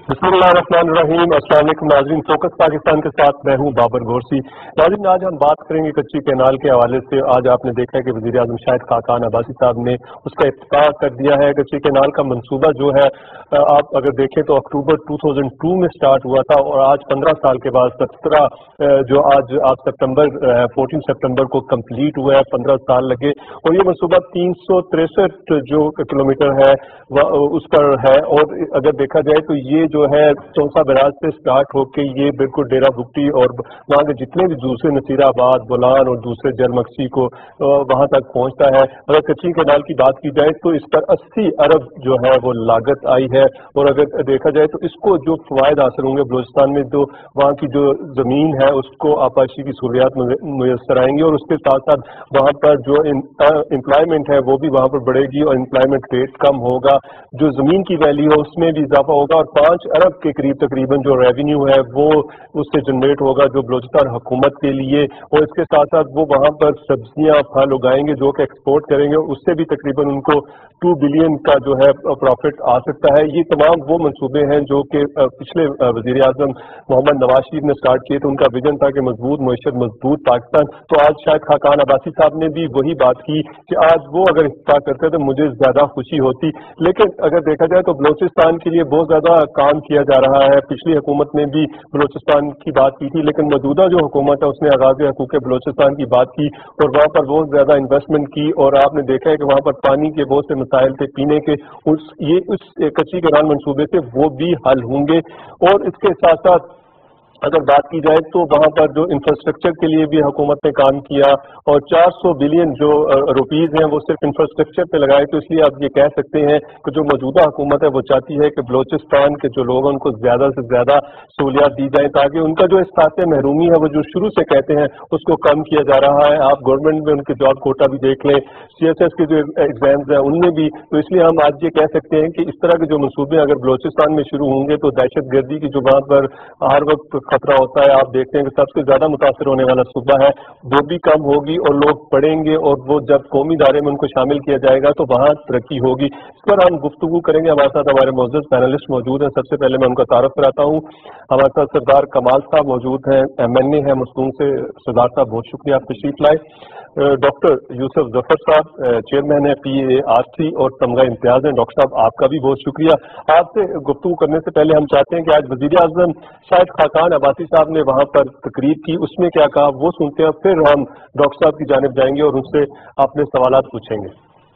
बिस्मिल्लाहिर्रहमानिर्रहीम। अस्सलाम वालेकुम नाज़रीन, फोकस पाकिस्तान के साथ मैं हूं बाबर गोरसी। नाज़रीन, आज हम बात करेंगे कच्ची कैनाल के हवाले से। आज आपने देखा है कि वज़ीर आज़म शाहिद खाकान अब्बासी साहब ने उसका इफ्तिताह कर दिया है। कच्ची कैनाल का मंसूबा जो है, आप अगर देखें तो अक्टूबर 2002 में स्टार्ट हुआ था और आज 15 साल के बाद 14 सितंबर को कंप्लीट हुआ है। 15 साल लगे और ये मंसूबा 363 जो किलोमीटर है उस पर है। और अगर देखा जाए तो ये जो है चौसा बराज से स्टार्ट होके ये बिल्कुल डेरा बुगटी और वहाँ के जितने भी दूसरे नसीराबाद, बोलान और दूसरे जरमक्सी को वहाँ तक पहुँचता है। अगर कच्ची कैनाल की बात की जाए तो इस पर 80 अरब जो है वो लागत आई है। और अगर देखा जाए तो इसको जो फवायद हासिल होंगे बलूचिस्तान में, जो वहाँ की जो ज़मीन है उसको आपाशी की सहूलियात मुयसर आएंगी और उसके साथ साथ वहाँ पर जो एम्प्लॉयमेंट है वो भी वहाँ पर बढ़ेगी और एम्प्लॉयमेंट रेट कम होगा। जो ज़मीन की वैल्यू है उसमें भी इजाफा होगा और 5 अरब के करीब तकरीबन जो रेवेन्यू है वो उससे जनरेट होगा जो बलूचिस्तान हुकूमत के लिए। और इसके साथ साथ वो वहाँ पर सब्जियां फल उगाएंगे जो कि एक्सपोर्ट करेंगे, उससे भी तकरीबन उनको 2 बिलियन का जो है प्रॉफिट आ सकता है। ये तमाम वो मंसूबे हैं जो कि पिछले वज़ीर आज़म मोहम्मद नवाज शरीफ ने स्टार्ट किए थे। उनका विजन था कि मजबूत मईशत, मजबूत पाकिस्तान। तो आज शायद खाकान अब्बासी साहब ने भी वही बात की कि आज वो अगर इफ्तिताह करते तो मुझे ज्यादा खुशी होती। लेकिन अगर देखा जाए तो बलूचिस्तान के लिए बहुत ज्यादा काम किया जा रहा है। पिछली हुकूमत ने भी बलूचिस्तान की बात की थी, लेकिन मौजूदा जो हुकूमत है उसने आगाज हकूक़ बलूचिस्तान की बात की और वहाँ पर बहुत ज्यादा इन्वेस्टमेंट की। और आपने देखा है कि वहाँ पर पानी के बहुत से मसाइल थे पीने के, उस कच्ची कैनाल मंसूबे से वो भी हल होंगे। और इसके साथ साथ अगर बात की जाए तो वहाँ पर जो इंफ्रास्ट्रक्चर के लिए भी हुकूमत ने काम किया और 400 बिलियन जो रुपीस हैं वो सिर्फ इंफ्रास्ट्रक्चर पे लगाए। तो इसलिए आप ये कह सकते हैं कि जो मौजूदा हुकूमत है वो चाहती है कि बलूचिस्तान के जो लोग हैं उनको ज्यादा से ज्यादा सहूलियात दी जाए ताकि उनका जो एहसास महरूमी है वो जो शुरू से कहते हैं उसको कम किया जा रहा है। आप गवर्नमेंट में उनके जॉब कोटा भी देख लें, CSS के जो एग्जाम्स हैं उनमें भी। तो इसलिए हम आज ये कह सकते हैं कि इस तरह के जो मंसूबे अगर बलूचिस्तान में शुरू होंगे तो दहशत गर्दी की जो वहाँ पर हर वक्त खतरा होता है, आप देखते हैं कि सबसे ज्यादा मुतासर होने वाला सूबा है, वो भी कम होगी और लोग पढ़ेंगे और वो जब कौमी दायरे में उनको शामिल किया जाएगा तो वहाँ तरक्की होगी। इस पर हम गुफ्तगू करेंगे। हमारे साथ हमारे मौजूद पैनलिस्ट मौजूद हैं। सबसे पहले मैं उनका तारुफ कराता हूँ। हमारे साथ सरदार कमाल साहब मौजूद हैं, MNA है मखदूम से। सरदार साहब बहुत शुक्रिया, आप तशरीफ लाए। डॉक्टर यूसुफ जफर साहब चेयरमैन है PARC और तमगा इम्तियाज हैं। डॉक्टर साहब आपका भी बहुत शुक्रिया। आपसे गुफ्तगू करने से पहले हम चाहते हैं कि आज वज़ीर आज़म शाहिद खाकान अब्बासी साहब ने वहाँ पर तकरीर की, उसमें क्या कहा वो सुनते हैं, फिर हम डॉक्टर साहब की जानिब जाएंगे और उनसे अपने सवालात पूछेंगे।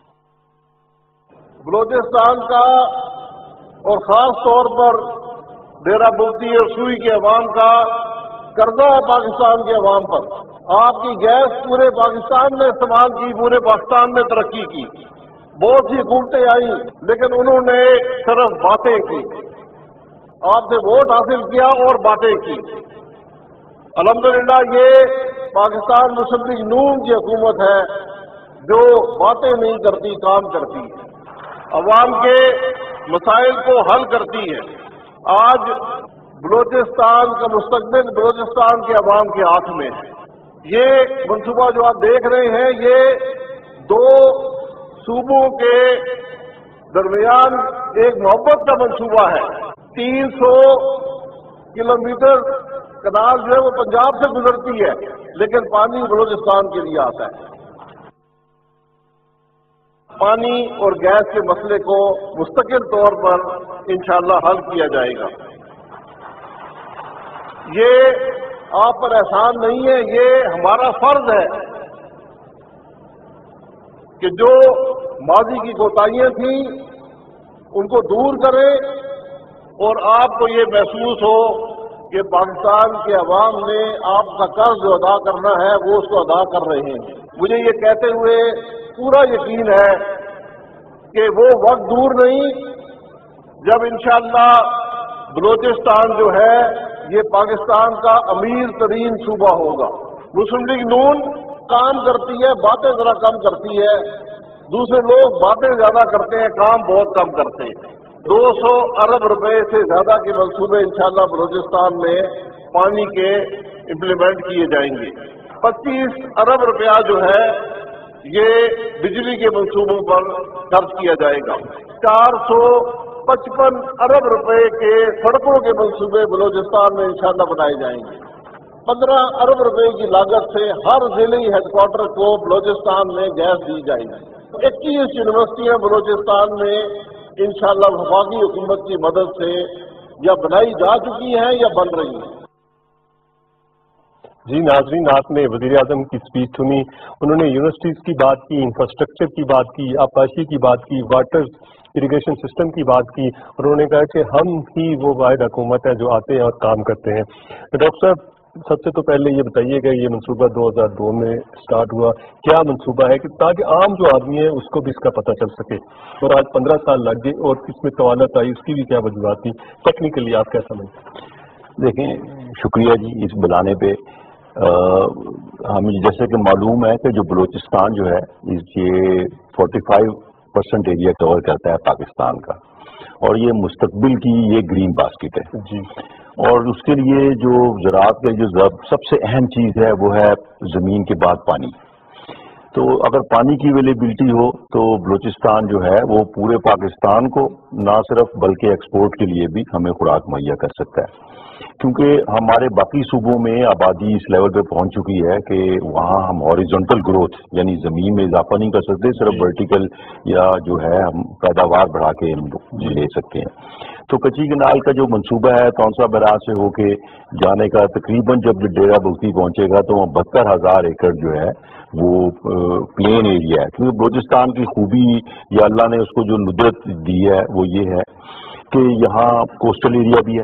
बलूचिस्तान का और खास तौर पर डेरा बुगटी और सुई के अवाम का कर्जा है पाकिस्तान के अवाम पर। आपकी गैस पूरे पाकिस्तान में इस्तेमाल की, पूरे पाकिस्तान में तरक्की की, बहुत सी हुकूमतें आई, लेकिन उन्होंने सिर्फ बातें की। आपसे वोट हासिल किया और बातें की। अल्हम्दुलिल्लाह ये पाकिस्तान मुस्लिम लीग नून की हुकूमत है जो बातें नहीं करती, काम करती है, अवाम के मसाइल को हल करती है। आज बलूचिस्तान का मुस्तकबिल बलूचिस्तान के अवाम के हाथ में है। ये मंसूबा जो आप देख रहे हैं ये 2 सूबों के दरमियान एक मोहब्बत का मंसूबा है। 300 किलोमीटर कनाल जो है वो पंजाब से गुजरती है, लेकिन पानी बलूचिस्तान के लिए आता है। पानी और गैस के मसले को मुस्तकिल तौर पर इंशाअल्लाह हल किया जाएगा। ये आप पर एहसान नहीं है, ये हमारा फर्ज है कि जो माजी की कोताहियां थी उनको दूर करें और आपको ये महसूस हो कि पाकिस्तान के अवाम ने आपका कर्ज जो अदा करना है वो उसको अदा कर रहे हैं। मुझे ये कहते हुए पूरा यकीन है कि वो वक्त दूर नहीं जब इंशाअल्लाह बलूचिस्तान जो है ये पाकिस्तान का अमीर तरीन सूबा होगा। मुस्लिम लीग नून काम करती है, बातें जरा कम करती है। दूसरे लोग बातें ज्यादा करते हैं, काम बहुत कम करते हैं। 200 अरब रुपए से ज्यादा के मंसूबे इंशाअल्लाह बलूचिस्तान में पानी के इम्प्लीमेंट किए जाएंगे। 25 अरब रुपया जो है ये बिजली के मंसूबों पर खर्च किया जाएगा। 400 55 अरब रुपए के सड़कों के मंसूबे बलूचिस्तान में इंशाल्लाह बनाए जाएंगे। 15 अरब रुपए की लागत से हर जिले हेडक्वार्टर को बलूचिस्तान में गैस दी जाएगी। 21 यूनिवर्सिटियां बलूचिस्तान में इंशाल्लाह वफाकी हुकूमत की मदद से या बनाई जा चुकी हैं या बन रही हैं। जी नाजरीन, आपने वज़ीर आज़म की स्पीच सुनी। उन्होंने यूनिवर्सिटीज़ की बात की, इंफ्रास्ट्रक्चर की बात की, आबपाशी की बात की, वाटर इरिगेशन सिस्टम की बात की, और उन्होंने कहा कि हम ही वो वाहिद हुकूमत है जो आते हैं और काम करते हैं। तो डॉक्टर साहब, सबसे तो पहले ये बताइएगा, ये मनसूबा 2002 में स्टार्ट हुआ, क्या मनसूबा है कि ताकि आम जो आदमी है उसको भी इसका पता चल सके, और आज 15 साल लग गए और इसमें तवालत आई, उसकी भी क्या वजूहत थी? टेक्निकली आप क्या समझते? देखें, शुक्रिया जी इस बुलाने पे। हमें जैसे कि मालूम है कि जो बलूचिस्तान जो है ये 45% एरिया कवर करता है पाकिस्तान का, और ये मुस्तकबिल की ये ग्रीन बास्केट है जी। और उसके लिए जो ज़राअत के जो सबसे अहम चीज़ है वो है ज़मीन के बाद पानी। तो अगर पानी की अवेलेबिलिटी हो तो बलूचिस्तान जो है वो पूरे पाकिस्तान को ना सिर्फ बल्कि एक्सपोर्ट के लिए भी हमें खुराक मुहैया कर सकता है, क्योंकि हमारे बाकी सूबों में आबादी इस लेवल पे पहुंच चुकी है कि वहाँ हम हॉरिजॉन्टल ग्रोथ यानी ज़मीन में इजाफा नहीं कर सकते, सिर्फ वर्टिकल या जो है हम पैदावार बढ़ा के ले सकते हैं। तो कच्ची कनाल का जो मंसूबा है तौंसा बराज से होके जाने का, तकरीबन जब डेरा बख्ती पहुंचेगा तो 72,000 एकड़ जो है वो प्लेन एरिया है, क्योंकि बलूचिस्तान की खूबी या अल्लाह ने उसको जो नुदरत दी है वो ये है कि यहाँ कोस्टल एरिया भी है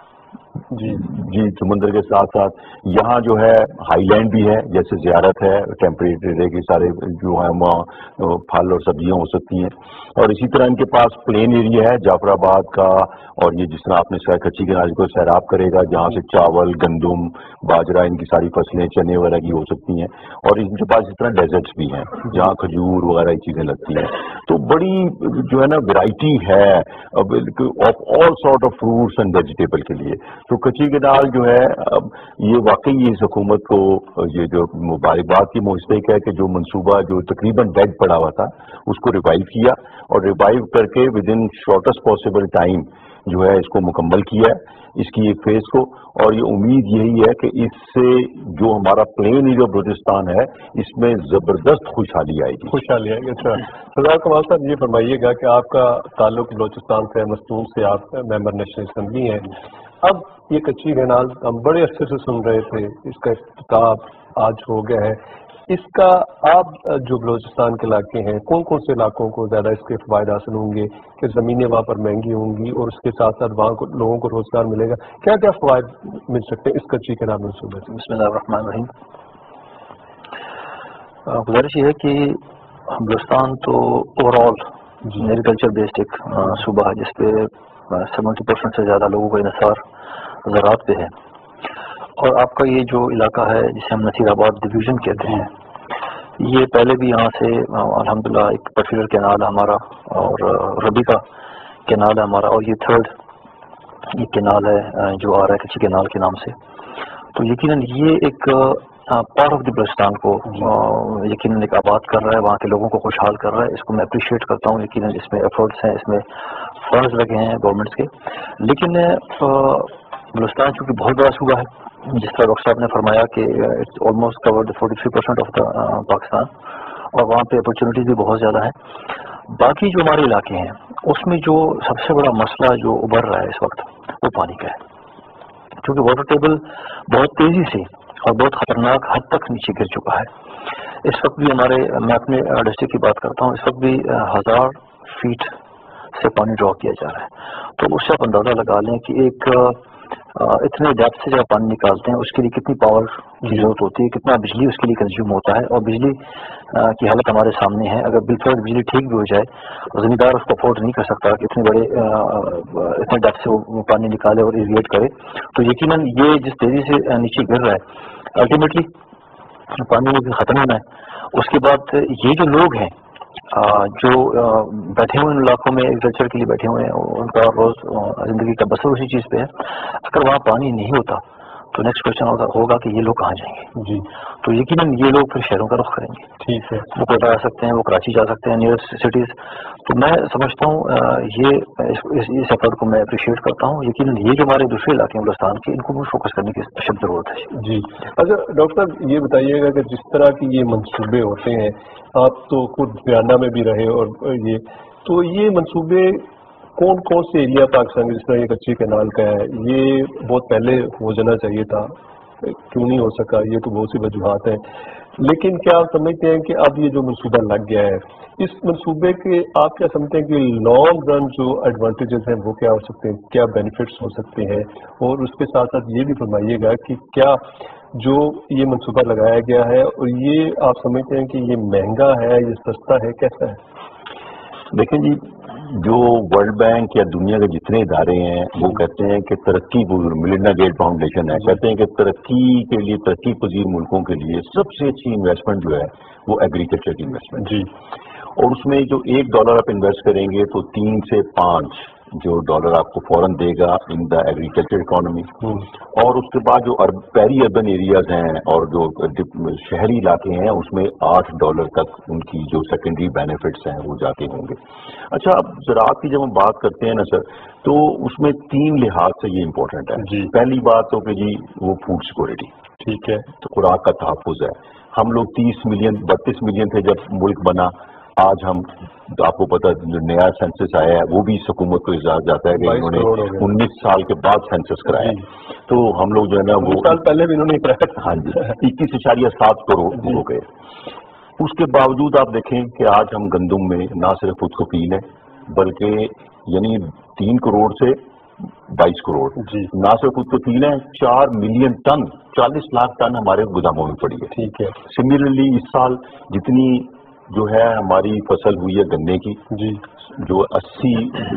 जी समुद्र के साथ साथ, यहाँ जो है हाईलैंड भी है, जैसे ज़ियारत है, टेम्परेचर के सारे जो है वहाँ फल और सब्जियाँ हो सकती हैं, और इसी तरह इनके पास प्लेन एरिया है जाफराबाद का, और ये जिस तरह आपने कच्ची कनाल को सैराब करेगा जहाँ से चावल, गंदम, बाजरा, इनकी सारी फसलें चने वगैरह की हो सकती हैं, और इनके पास इस तरह डेजर्ट्स भी हैं जहाँ खजूर वगैरह ये चीज़ें लगती हैं। तो बड़ी जो है ना वैरायटी है of all sort of fruits and vegetable के लिए। तो कच्ची कनाल जो है अब ये वाकई इस हुकूमत को ये जो मुबारकबाद की मुस्तहिक है कि जो मंसूबा जो तकरीबन डेड पड़ा हुआ था उसको रिवाइव किया, और रिवाइव करके within shortest possible time जो है इसको मुकम्मल किया है इसकी एक फेज को, और ये उम्मीद यही है कि इससे जो हमारा प्लेन एरिया बलूचिस्तान है इसमें जबरदस्त खुशहाली आएगी। खुशहाली आएगी। अच्छा सरदार कमाल साहब, ये फरमाइएगा कि आपका ताल्लुक बलूचिस्तान से, मस्तूम से, आप मेंबर नेशनल असम्बली हैं। अब ये कच्ची कनाल हम बड़े अरसे से सुन रहे थे, इसका इफ्तिताह आज हो गया है, इसका आप जो बलूचिस्तान के इलाके हैं कौन कौन से इलाकों को ज़्यादा इसके फ़ायदे हासिल होंगे कि ज़मीनें वहाँ पर महंगी होंगी और उसके साथ साथ वहाँ को लोगों को रोज़गार मिलेगा, क्या क्या फ़वाइद मिल सकते हैं इस कच्ची कनाल मंसूबे से? बिस्मिल्लाहिर्रहमानिर्रहीम। गुजारिश ये है कि बलूचिस्तान तो ओवरऑल एग्रीकल्चर बेस्ड एक सूबा है जिसपे 70% से ज़्यादा लोगों का इन्हिसार ज़राअत पे है, और आपका ये जो इलाका है जिसे हम नसीराबाद डिवीज़न कहते हैं, ये पहले भी यहाँ से अल्हम्दुलिल्लाह एक पर्टिकुलर कैनाल हमारा और रबी का कैनाल है हमारा, और ये थर्ड ये कैनाल है जो आ रहा है कच्ची कैनाल के नाम से। तो यकीनन ये एक पार्ट ऑफ द बलूचिस्तान को यकीनन एक आबाद कर रहा है, वहाँ के लोगों को खुशहाल कर रहा है, इसको मैं अप्रिशिएट करता हूँ। यकीनन इसमें एफर्ट्स हैं, इसमें फंड्स लगे हैं गवर्नमेंट्स के, लेकिन बलूचिस्तान चूँकि बहुत बड़ा सूबा है, जिस तरह डॉक्टर साहब ने फरमाया कि it's almost covered 43% of the Pakistan, और वहाँ पे अपॉर्चुनिटीज भी बहुत ज़्यादा है। बाकी जो हमारे इलाके हैं उसमें जो सबसे बड़ा मसला जो उभर रहा है इस वक्त वो पानी का है, क्योंकि वाटर टेबल बहुत तेज़ी से और बहुत ख़तरनाक हद तक नीचे गिर चुका है। इस वक्त भी हमारे, मैं अपने डिस्ट्रिक्ट की बात करता हूँ, इस वक्त भी 1000 फीट से पानी ड्रॉ किया जा रहा है। तो उससे आप अंदाज़ा लगा लें कि एक इतने डेप्थ से जब पानी निकालते हैं उसके लिए कितनी पावर की जरूरत होती है, कितना बिजली उसके लिए कंज्यूम होता है, और बिजली की हालत हमारे सामने है। अगर बिल्कुल बिजली ठीक भी हो जाए तो ज़मींदार उसको अफोर्ड नहीं कर सकता कि इतने बड़े इतने डेप्थ से वो पानी निकाले और इरिगेट करे। तो यकीनन ये जिस तेज़ी से नीचे गिर रहा है अल्टीमेटली पानी में भी ख़त्म होना है। उसके बाद ये जो लोग हैं जो बैठे हुए इन इलाकों में एग्रीकल्चर के लिए बैठे हुए हैं, उनका रोज़ ज़िंदगी का बसर उसी चीज़ पे है। अगर वहाँ पानी नहीं होता تو نیکسٹ کوشچن ہوگا کہ یہ لوگ کہاں جائیں گے جی تو یقیناً یہ لوگ پھر شہروں کا رخ کریں گے. ٹھیک ہے. وہ کوئٹہ جا سکتے ہیں, وہ کراچی جا سکتے ہیں, نیئر سٹیز. تو میں سمجھتا ہوں یہ اس ایفرٹ کو میں اپریشیٹ کرتا ہوں. یقیناً یہ جو ہمارے دوسرے علاقے ہیں بلوچستان کے, ان کو بھی فوکس کرنے کی اشد ضرورت ہے. جی اچھا ڈاکٹر صاحب یہ بتائیے گا کہ جس طرح کی یہ منصوبے ہوتے ہیں, آپ تو خود بیانہ میں بھی رہے, اور یہ منصوبے کون کون سے ایریا پاکستان کے, جس طرح یہ کچی کینال کا ہے, یہ بہت پہلے ہو جانا چاہیے تھا, کیوں نہیں ہو سکا, یہ تو بہت سی وجوہات ہیں. لیکن کیا آپ سمجھتے ہیں کہ اب یہ جو منصوبہ لگ گیا ہے, اس منصوبے کے آپ کیا سمجھتے ہیں کہ لانگ رن جو ایڈوانٹیجز ہیں وہ کیا ہو سکتے ہیں, کیا بینیفٹس ہو سکتے ہیں؟ اور اس کے ساتھ ساتھ یہ بھی فرمائیے گا کہ کیا جو یہ منصوبہ لگایا گیا ہے, اور یہ آپ سمجھتے ہیں کہ یہ مہنگا ہے, یہ سستا ہے, کیسا ہے؟ دیکھیں جی, جو ورلڈ بینک یا دنیا کے جتنے ادارے ہیں وہ کہتے ہیں کہ ترقی میلنڈا گیٹ فاؤنڈیشن ہے, کہتے ہیں کہ ترقی کے لیے, ترقی پذیر ملکوں کے لیے سب سے اچھی انویسٹمنٹ جو ہے وہ ایگریکلچر کی انویسٹمنٹ. جی. اور اس میں جو $1 آپ انویسٹ کریں گے تو 3 سے 5 جو ڈالر آپ کو فوراً دے گا ان دا ایگریکلچر اکانومی. اور اس کے بعد جو پیری اربن ایریاز ہیں اور جو شہری علاقے ہیں اس میں $8 تک ان کی جو سیکنڈری بینیفٹس ہیں وہ جاتے ہوں گے. اچھا, اب زراعت کی جب ہم بات کرتے ہیں نا سر, تو اس میں 3 لحاظ سے یہ امپورٹنٹ ہے. جی. پہلی بات تو کہ جی وہ فوڈ سیکورٹی, ٹھیک ہے, تو خوراک کا تحفظ ہے. ہم لوگ 32 ملین تھے جب ملک بنا, آج ہم, آپ کو پتا جو نیا سینسس آیا ہے وہ بھی اس حکومت کو اجازت جاتا ہے کہ انہوں نے 19 سال کے بعد سینسس کرایا, تو ہم لوگ جو ہے نا وہ 19 سال پہلے بھی انہوں نے کرایا. ہاں جی, 21.7 کروڑ ہو گئے. اس کے باوجود آپ دیکھیں کہ آج ہم گندم میں نہ صرف خود کفیل ہیں بلکہ یعنی 3 کروڑ سے 22 کروڑ جی. نہ صرف خود کفیل ہیں, 4 ملین ٹن 40 لاکھ ٹن ہمارے گوداموں میں پڑی ہے. ٹھیک ہے. سملرلی اس سال جتنی جو ہے ہماری فصل ہوئی ہے گنے کی, جی, جو 80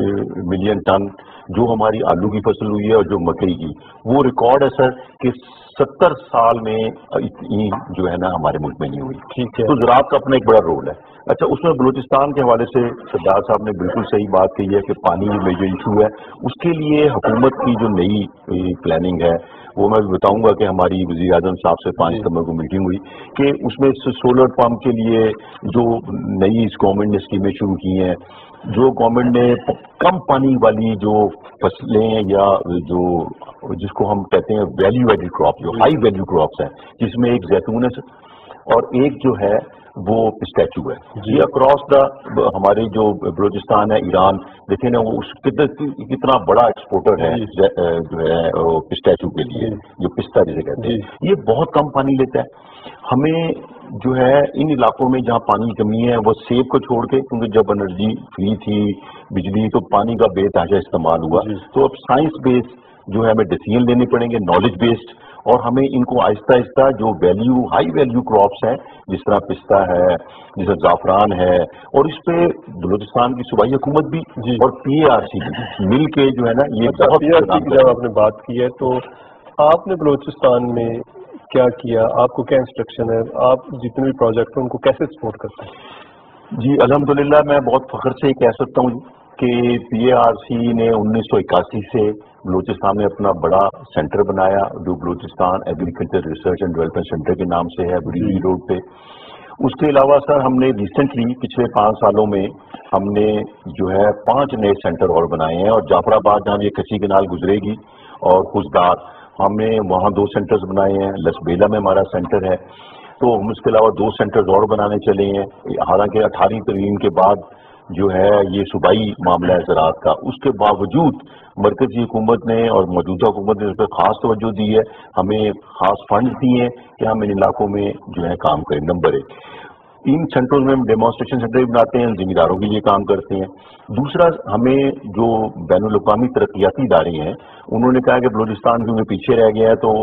ملین ٹن جو ہماری آلو کی فصل ہوئی ہے اور جو مکئی کی, وہ ریکارڈ ہے سر کہ 70 سال میں اتنی جو ہے نا ہمارے ملک میں نہیں ہوئی. ٹھیک ہے. تو زراعت کا اپنا ایک بڑا رول ہے. اچھا, اس میں بلوچستان کے حوالے سے سردار صاحب نے بالکل صحیح بات کہی ہے کہ پانی میجر ایشو ہے. اس کے لیے حکومت کی جو نئی پلاننگ ہے وہ میں بتاؤں گا کہ ہماری وزیر اعظم صاحب سے 5 ستمبر کو میٹنگ ہوئی کہ اس میں سولر پمپ کے لیے جو نئی اس گورنمنٹ نے اسکیمیں شروع کی ہیں, جو گورنمنٹ نے کم پانی والی جو فصلیں یا جو جس کو ہم کہتے ہیں ویلیو ایڈڈ کراپ, جو ہائی ویلیو کراپس ہیں, جس میں ایک زیتون ہے اور ایک جو ہے وہ پسٹیچو ہے. یہ اکراس دا ہمارے جو بلوچستان ہے, ایران دیکھیں نا وہ کتنا بڑا ایکسپورٹر ہے جو ہے پسٹیچو کے لیے, جو پستہ جسے کہتے ہیں. یہ بہت کم پانی لیتا ہے. ہمیں جو ہے ان علاقوں میں جہاں پانی کی کمی ہے وہ سیب کو چھوڑ کے, کیونکہ جب انرجی فری تھی بجلی تو پانی کا بے تحاشا استعمال ہوا, تو اب سائنس بیس جو ہے ہمیں ڈیسیژن لینے پڑیں گے, نالج بیسڈ, اور ہمیں ان کو آہستہ آہستہ جو ویلیو ہائی ویلیو کراپس ہیں جس طرح پستہ ہے, جس طرح زعفران ہے, اور اس پہ بلوچستان کی صوبائی حکومت بھی اور PARC بھی مل کے جو ہے نا یہ بہت. جب آپ نے بات کی ہے تو آپ نے بلوچستان میں کیا کیا, آپ کو کیا انسٹرکشن ہے, آپ جتنے بھی پروجیکٹ ہیں ان کو کیسے سپورٹ کرتے ہیں؟ جی الحمدللہ میں بہت فخر سے کہہ سکتا ہوں کہ PARC نے 1981 سے بلوچستان میں اپنا بڑا سینٹر بنایا جو Balochistan agriculture research and development centre کے نام سے ہے, بریلی روڈ پہ. اس کے علاوہ سر ہم نے ریسنٹلی پچھلے 5 سالوں میں ہم نے جو ہے 5 نئے سینٹر اور بنائے ہیں, اور جعفر آباد جہاں یہ کچی کنال گزرے گی اور خوشدار ہم نے وہاں 2 سینٹرز بنائے ہیں. لسبیلا میں ہمارا سینٹر ہے, تو ہم اس کے علاوہ 2 سینٹرز اور بنانے چلے ہیں. حالانکہ 18 ترمیم کے بعد جو ہے یہ صوبائی معاملہ ہے زراعت کا, اس کے باوجود مرکزی حکومت نے اور موجودہ حکومت نے اس پر خاص توجہ دی ہے, ہمیں خاص فنڈ دیے ہیں کہ ہم ان علاقوں میں جو ہے کام کریں. نمبر 1, ان سینٹروں میں ہم ڈیمانسٹریشن سینٹر بناتے ہیں, ذمہ کے لیے کام کرتے ہیں. دوسرا, ہمیں جو بین الاقوامی ترقیاتی ادارے ہیں انہوں نے کہا کہ بلوچستان کیونکہ پیچھے رہ گیا ہے, تو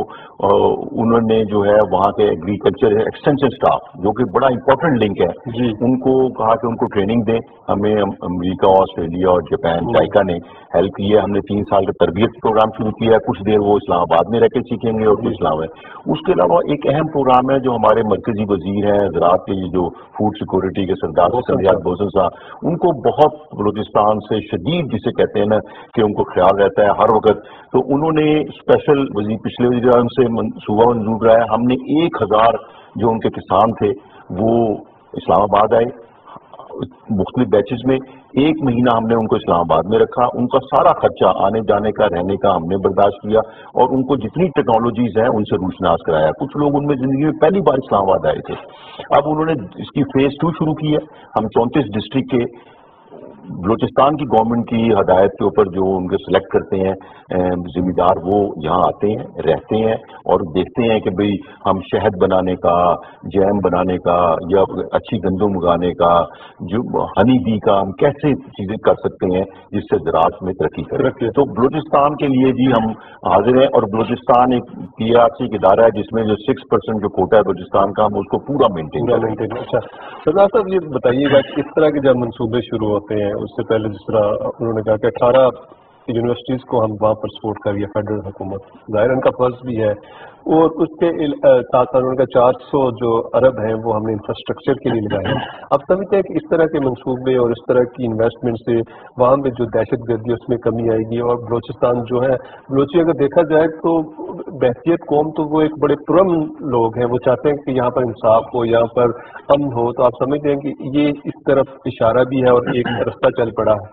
انہوں نے جو ہے وہاں کے ایگریکلچر ایکسٹینشن اسٹاف جو کہ بڑا امپورٹنٹ لنک ہے, ان کو کہا کہ ان کو ٹریننگ دیں. ہمیں امریکہ, آسٹریلیا اور جاپان, جائکا نے ہیلپ کی ہے. ہم نے 3 سال کا تربیت پروگرام شروع کیا ہے, کچھ دیر وہ اسلام آباد میں رہ کے سیکھیں گے اور کچھ اسلام ہے. اس کے علاوہ ایک اہم پروگرام ہے جو ہمارے مرکزی وزیر ہیں زراعت کے جو फूड सिक्योरिटी के सरदार सिकंदर बोसन साहब, उनको बहुत बलूचिस्तान से शदीद जिसे कहते हैं ना कि उनको ख्याल रहता है हर वक्त, तो उन्होंने स्पेशल पिछले वज़ीर आज़म से सूबा मंजूर रहा है। हमने 1000 जो उनके किसान थे वो इस्लामाबाद आए मुख्तलिफ बैचेस में, 1 महीना हमने उनको इस्लामाबाद में रखा, उनका सारा खर्चा आने जाने का रहने का हमने बर्दाश्त किया और उनको जितनी टेक्नोलॉजीज हैं उनसे रूशनास कराया। कुछ लोग उनमें जिंदगी में पहली बार इस्लामाबाद आए थे। अब उन्होंने इसकी फेज 2 शुरू की है। हम 34 डिस्ट्रिक्ट के बलूचिस्तान की गवर्नमेंट की हदायत के ऊपर जो उनके सिलेक्ट करते हैं जिम्मेदार, वो यहाँ आते हैं, रहते हैं और देखते हैं कि भाई हम शहद बनाने का, जैम बनाने का या अच्छी गंदम उगाने का, जो हनी बी का हम कैसे चीज़ें कर सकते हैं जिससे ज़राअत में तरक्की करें। तो बलूचिस्तान के लिए जी हम हाजिर हैं और बलूचिस्तान एक PRC इदारा है जिसमें जो 6% जो कोटा है बलूचिस्तान का, हम उसको पूरा मेंटेन करें। अच्छा सरदार साहब, ये बताइएगा किस तरह के जब मनसूबे शुरू होते हैं, उससे पहले जिस तरह उन्होंने कहा कि 18 यूनिवर्सिटीज़ को हम वहाँ पर सपोर्ट करिए फेडरल हुकूमत, ज़ाहिर उनका फर्ज भी है, और उसके साथ साथ उनका 400 जो अरब हैं वो हमने इंफ्रास्ट्रक्चर के लिए लगाए हैं। अब समझते हैं कि इस तरह के मंसूबे और इस तरह की इन्वेस्टमेंट से वहाँ पे जो दहशत गर्दी उसमें कमी आएगी और बलूचिस्तान जो है, बलोची अगर देखा जाए तो बहसीत कौम तो वो एक बड़े पुरअमन लोग हैं, वो चाहते हैं कि यहाँ पर इंसाफ हो, यहाँ पर अमन हो, तो आप समझते हैं कि ये इस तरफ इशारा भी है और एक रास्ता चल पड़ा है।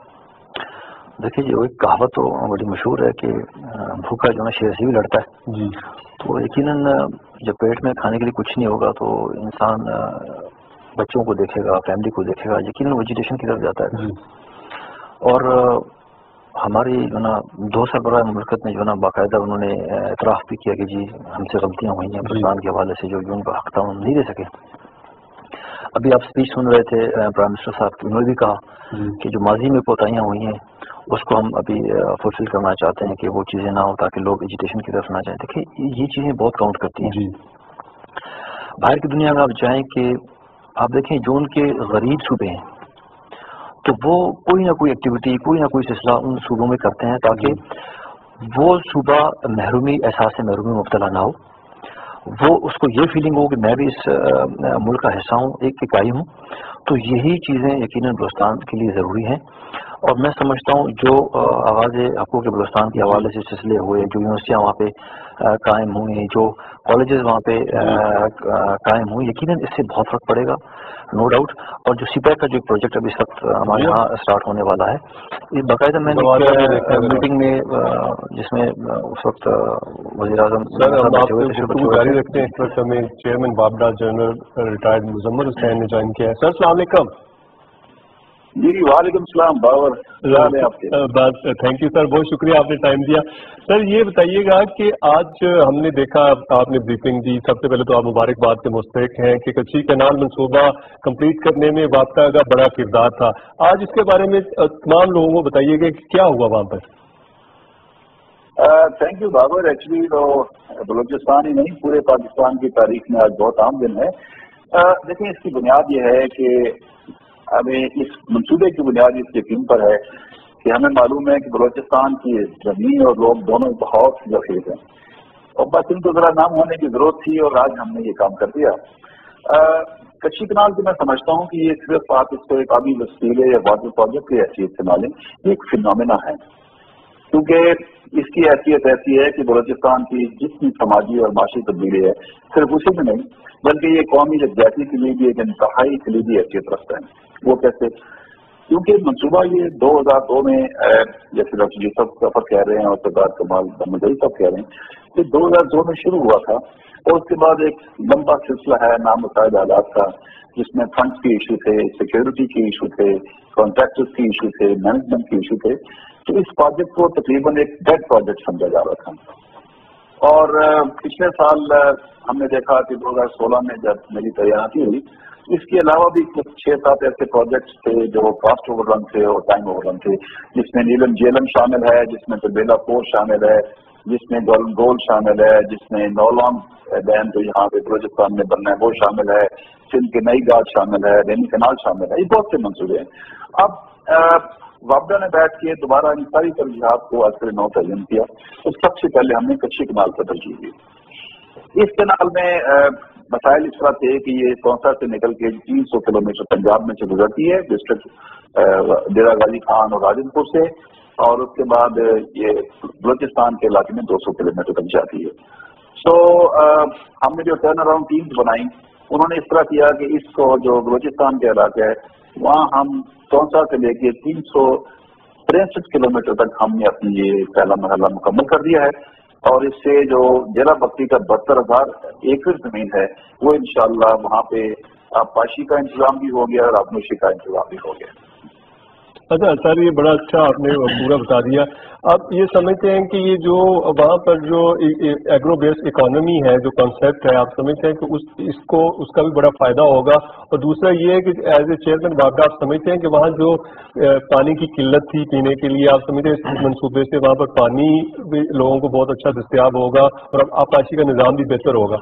देखिए जो एक कहावत तो बड़ी मशहूर है कि भूखा जो है शेर से भी लड़ता है जी। तो यकीनन जब पेट में खाने के लिए कुछ नहीं होगा तो इंसान बच्चों को देखेगा, फैमिली को देखेगा, यकीनन वेजिटेशन की तरफ जाता है। और हमारी जो ना 2 सरबराह मुल्कत ने जो ना बाकायदा उन्होंने इतराफ़ भी किया कि जी हमसे गलतियाँ हुई हैं पाकिस्तान के हवाले से, जो उनका हक था हम नहीं दे सके। अभी आप स्पीच सुन रहे थे प्राइम मिनिस्टर साहब की, उन्होंने भी कहा कि जो माजी में कोताहियाँ हुई हैं उसको हम अभी फुलफिल करना चाहते हैं कि वो चीज़ें ना हो ताकि लोग एजुकेशन की तरफ ना जाएं। देखिए ये चीज़ें बहुत काउंट करती हैं। बाहर की दुनिया में आप जाएं कि आप देखें जो उनके गरीब सूबे हैं तो वो कोई ना कोई एक्टिविटी, कोई ना कोई सिलसिला उन सूबों में करते हैं ताकि वो सूबा महरूमी, एहसास से महरूमी मुब्तला ना हो, वो उसको ये फीलिंग हो कि मैं भी इस मुल्क का हिस्सा हूँ, एक इकाई हूँ। तो यही चीज़ें यकीनन बलूचिस्तान के लिए ज़रूरी हैं और मैं समझता हूँ जो आवाज़ हकूक़ बलूचिस्तान के हवाले से सिलसिले हुए, जो यूनिवर्सिटियाँ वहाँ पे कायम हुई, जो कॉलेजेस वहाँ पे कायम हुई, यकीनन इससे बहुत फर्क पड़ेगा, नो डाउट। और जो CPAC का जो प्रोजेक्ट अभी इस वक्त हमारे यहाँ स्टार्ट होने वाला है, ये बाकायदा मैंने मीटिंग में जिसमें उस वक्त वज़ीर आज़म जारी रखते हैं, इस वक्त हमें चेयरमैन बाबडा जनरल रिटायर्ड मुजम्मल हुसैन ने ज्वाइन किया है। सर अस्सलाम वालेकुम। जी वालेकुम सलाम बाबर, थैंक यू सर, बहुत शुक्रिया आपने टाइम दिया। सर ये बताइएगा कि आज हमने देखा, आपने ब्रीफिंग दी, सबसे पहले तो आप मुबारकबाद के मुस्तहिक हैं कि कच्ची कैनाल मंसूबा कंप्लीट करने में वापता का बड़ा किरदार था। आज इसके बारे में तमाम लोगों को बताइएगा कि क्या हुआ वहाँ पर। Thank you Babar. एक्चुअली तो बलूचिस्तान ही नहीं पूरे पाकिस्तान की तारीख में आज बहुत आम दिन है। देखिए इसकी बुनियाद ये है कि हमें इस मंसूबे की बुनियाद इस यकीन पर है कि हमें मालूम है कि बलूचिस्तान की जमीन और लोग दोनों बहुत ज़ख़ीर हैं और बस इनको ज़रा नाम होने की ज़रूरत थी और आज हमने ये काम कर दिया। कच्ची कनाल की मैं समझता हूँ कि ये सिर्फ आप इसको एक आबी वसीले या वाटर प्रोजेक्ट की हैसियत से ना लें, ये एक फिनोमेना है, क्योंकि इसकी हैसियत ऐसी है कि बलूचिस्तान की जितनी समाजी और माशी तब्दीली है सिर्फ उसी में नहीं बल्कि ये कौमी यकजाहती के लिए भी एक इंतहाई कलीदी हैसियत रखता है। वो कैसे? क्योंकि मनसूबा ये 2002 में जैसे डॉक्टर यूसुफ सफर कह रहे हैं और सरदार कमाल मजहरी साहब कह रहे हैं कि 2002 में शुरू हुआ था और उसके बाद एक लंबा सिलसिला है नामुतय्यद हालात का, जिसमें फंड्स के इशू थे, सिक्योरिटी के इशू थे, कॉन्ट्रैक्टर्स के इशू थे, मैनेजमेंट के इशू थे। तो इस प्रोजेक्ट को तकरीबन एक डेड प्रोजेक्ट समझा जा रहा था और पिछले साल हमने देखा कि 2016 में जब मेरी तैनाती हुई, इसके अलावा भी कुछ 6-7 ऐसे प्रोजेक्ट्स थे जो कॉस्ट ओवररन थे और टाइम ओवररन थे, जिसमें नीलम जेलम शामिल है, जिसमें तबेला पोर शामिल है, जिसमें गोल शामिल है, जिसमें नौलॉन्ग डैम जो यहाँ पे बलूचिस्तान में बनना है वो शामिल है, सिंध के नई घाट शामिल है, रेनी कनाल शामिल है। ये बहुत से मंसूबे हैं। अब वापडा ने बैठ के दोबारा इन सारी तरजीहात को आज से 9 तयन किया। तो सबसे पहले हमने कच्ची कनाल पर तरजीह दी। इस कनाल में مسائل اس طرح تھے کہ یہ کونسا سے نکل کے 300 کلومیٹر پنجاب میں سے گزرتی ہے ڈسٹرکٹ ڈیرہ غازی خان اور راجن پور سے، اور اس کے بعد یہ بلوچستان کے علاقے میں 200 کلومیٹر تک جاتی ہے۔ سو ہم نے جو ٹرن اراؤنڈ ٹیمز بنائی انہوں نے اس طرح کیا کہ اس کو جو بلوچستان کے علاقہ ہے وہاں ہم کونسا سے لے کے 363 کلومیٹر تک ہم نے اپنی یہ پہلا مرحلہ مکمل کر دیا ہے، اور اس سے جو ڈیرہ بگٹی کا 72,000 ایکڑ زمین ہے وہ انشاءاللہ وہاں پہ آبپاشی کا انتظام بھی ہو گیا اور آبنوشی کا انتظام بھی ہو گیا۔ اچھا سر، یہ بڑا اچھا آپ نے پورا بتا دیا۔ آپ یہ سمجھتے ہیں کہ یہ جو وہاں پر جو ایگرو بیس اکانومی ہے، جو کانسیپٹ ہے، آپ سمجھتے ہیں کہ اس کا بھی بڑا فائدہ ہوگا؟ اور دوسرا یہ ہے کہ ایز اے چیئرمین بابڈا آپ سمجھتے ہیں کہ وہاں جو پانی کی قلت تھی پینے کے لیے، آپ سمجھتے ہیں اس منصوبے سے وہاں پر پانی بھی لوگوں کو بہت اچھا دستیاب ہوگا اور آبپاشی کا نظام بھی بہتر ہوگا؟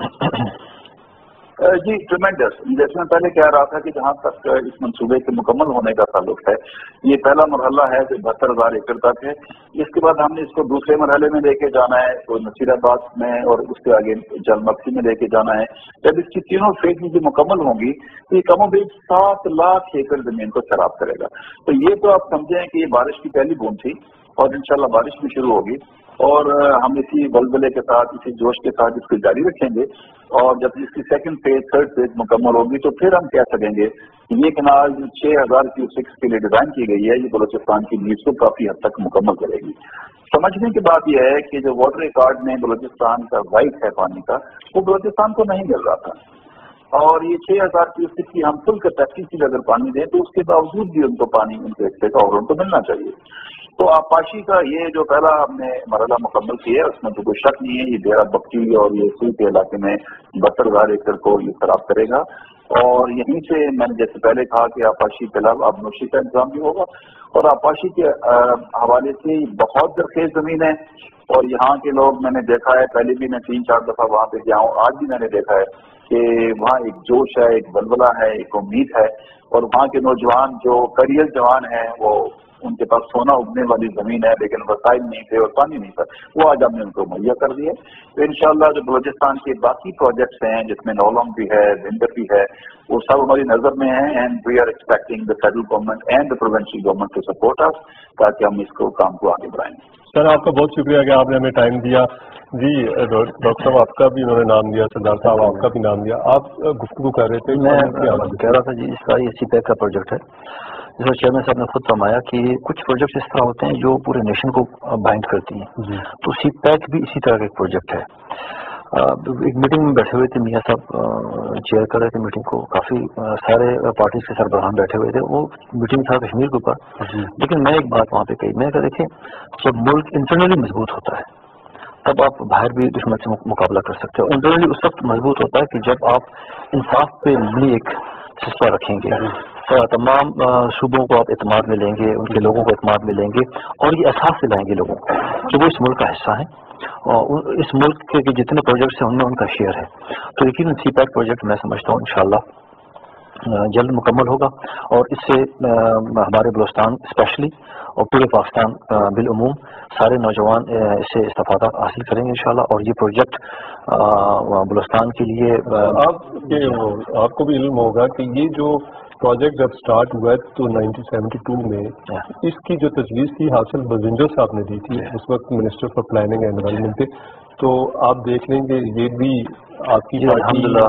جی ٹریمینڈس، جیسے میں پہلے کہہ رہا تھا کہ جہاں تک اس منصوبے کے مکمل ہونے کا تعلق ہے، یہ پہلا مرحلہ ہے جو 72,000 ایکڑ تک ہے۔ اس کے بعد ہم نے اس کو دوسرے مرحلے میں لے کے جانا ہے، تو نصیر آباد میں اور اس کے آگے جل مکسی میں لے کے جانا ہے۔ جب اس کی تینوں فیز بھی مکمل ہوں گی تو یہ کم و بیش 7 لاکھ ایکڑ زمین کو سیراب کرے گا۔ تو یہ تو آپ سمجھیں کہ یہ بارش کی پہلی بوند تھی، اور انشاءاللہ بارش بھی شروع ہوگی، اور ہم اسی بلبلے کے ساتھ، اسی جوش کے ساتھ اس کو جاری رکھیں گے، اور جب اس کی سیکنڈ فیز تھرڈ فیز مکمل ہوگی تو پھر ہم کہہ سکیں گے کہ یہ کنال جو 6,000 کیوسیکس کے لیے ڈیزائن کی گئی ہے یہ بلوچستان کی نیڈز کو کافی حد تک مکمل کرے گی۔ سمجھنے کی بات یہ ہے کہ جو واٹر ریکارڈ میں بلوچستان کا رائٹ ہے پانی کا، وہ بلوچستان کو نہیں مل رہا تھا، اور یہ 6,000 کیوسیک کی ہم فل کیپیسٹی سے اگر پانی دیں تو اس کے باوجود بھی ان کو پانی ان کے حصے کا اور ان کو ملنا چاہیے۔ تو آبپاشی کا یہ جو پہلا ہم نے مرحلہ مکمل کیا ہے اس میں تو کوئی شک نہیں ہے، یہ ڈیرہ بگٹی اور یہ سو کے علاقے میں 72,000 ایکڑ کو یہ خراب کرے گا، اور یہیں سے میں نے جیسے پہلے کہا کہ آبپاشی کے علاوہ آبنوشی کا انتظام بھی ہوگا، اور آبپاشی کے حوالے سے بہت زرخیز زمین ہے، اور یہاں کے لوگ میں نے دیکھا ہے، پہلے بھی میں 3-4 دفعہ وہاں پہ گیا ہوں، آج بھی میں نے دیکھا ہے کہ وہاں ایک جوش ہے، ایک بلبلہ ہے، ایک امید ہے، اور وہاں کے نوجوان جو کریئر جوان ہیں وہ ان کے پاس سونا اگنے والی زمین ہے، لیکن وسائل نہیں تھے اور پانی نہیں تھا، وہ آج ہم نے ان کو مہیا کر دیا۔ تو انشاءاللہ جو بلوچستان کے باقی پروجیکٹس ہیں جس میں نولونگ بھی ہے، بھنڈر بھی ہے، وہ سب ہماری نظر میں ہیں، and we are expecting the federal government and the provincial government to support اس، تاکہ ہم اس کو کام کو آگے بڑھائیں۔ سر آپ کا بہت شکریہ کہ آپ نے ہمیں ٹائم دیا۔ جی ڈاکٹر صاحب آپ کا بھی انہوں نے نام دیا، سردار صاحب آپ کا بھی نام دیا، آپ گفتگو کر رہے تھے۔ میں کہہ رہا تھا جی اس کا یہ سی پیک کا پروجیکٹ ہے، جس میں چیئرمین صاحب نے خود فرمایا کہ کچھ پروجیکٹس اس طرح ہوتے ہیں جو پورے نیشن کو بائنڈ کرتی ہیں، تو سی پیک بھی اسی طرح کا ایک پروجیکٹ ہے۔ ایک میٹنگ میں بیٹھے ہوئے تھے، میاں صاحب چیئر کر رہے تھے میٹنگ کو، کافی سارے پارٹیز کے سربراہان بیٹھے ہوئے تھے، وہ میٹنگ تھا کشمیر کے اوپر، لیکن میں ایک بات وہاں پہ کہی، میں نے کہا دیکھیں جب ملک انٹرنلی مضبوط ہوتا ہے تب آپ باہر بھی دشمن سے مقابلہ کر سکتے ہو۔ انٹرنلی اس وقت مضبوط ہوتا ہے کہ جب آپ انصاف پہ مبنی ایک سلسلہ رکھیں گے، تمام صوبوں کو آپ اعتماد میں لیں گے، ان کے لوگوں کو اعتماد میں لیں گے، اور یہ احساس دلائیں گے لوگوں کو کہ وہ اس ملک کا حصہ ہیں، اور اس ملک کے جتنے پروجیکٹس ہیں ان میں ان کا شیئر ہے۔ تو یقیناً سی پیک پروجیکٹ میں سمجھتا ہوں انشاءاللہ جلد مکمل ہوگا، اور اس سے ہمارے بلوچستان اسپیشلی اور پورے پاکستان بالعموم سارے نوجوان اس سے استفادہ حاصل کریں گے انشاءاللہ، اور یہ پروجیکٹ بلوچستان کے لیے آپ کو بھی علم ہوگا کہ یہ جو پروجیکٹ جب سٹارٹ ہوا ہے تو 1972 میں اس کی جو تجویز تھی حاصل بزنجو صاحب نے دی تھی، اس وقت minister for planning and development تھے، تو آپ دیکھ لیں گے یہ بھی آپ کی الحمدللہ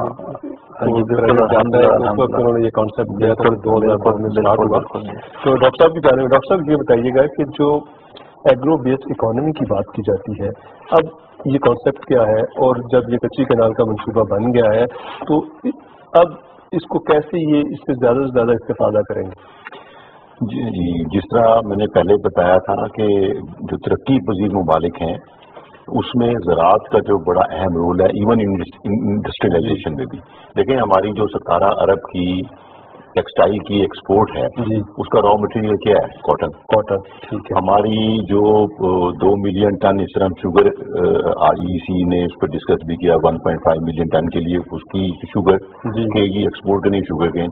اس وقت انہوں نے یہ کانسیپٹ دیا تھا 2000 میں سٹارٹ ہوا۔ تو ڈاکٹر صاحب کی جانب میں، ڈاکٹر صاحب یہ بتائیے گا کہ جو ایگرو بیس اکانومی کی بات کی جاتی ہے، اب یہ کانسیپٹ کیا ہے، اور جب یہ کچی کینال کا منصوبہ بن گیا ہے تو اب اس کو کیسے یہ اس سے زیادہ سے زیادہ استفادہ کریں گے؟ جی جس طرح میں نے پہلے بتایا تھا کہ جو ترقی پذیر ممالک ہیں اس میں زراعت کا جو بڑا اہم رول ہے، ایون انڈسٹریلائزیشن میں بھی دیکھیں ہماری جو 17 ارب کی ٹیکسٹائل کی ایکسپورٹ ہے اس کا را مٹیریل کیا ہے؟ کاٹن۔ ہماری جو 2 ملین ٹن اس طرح شوگر REC نے اس پر ڈسکس بھی کیا، 1.5 ملین ٹن کے لیے اس کی شوگر کے یہ ایکسپورٹ کرنی شوگر کین،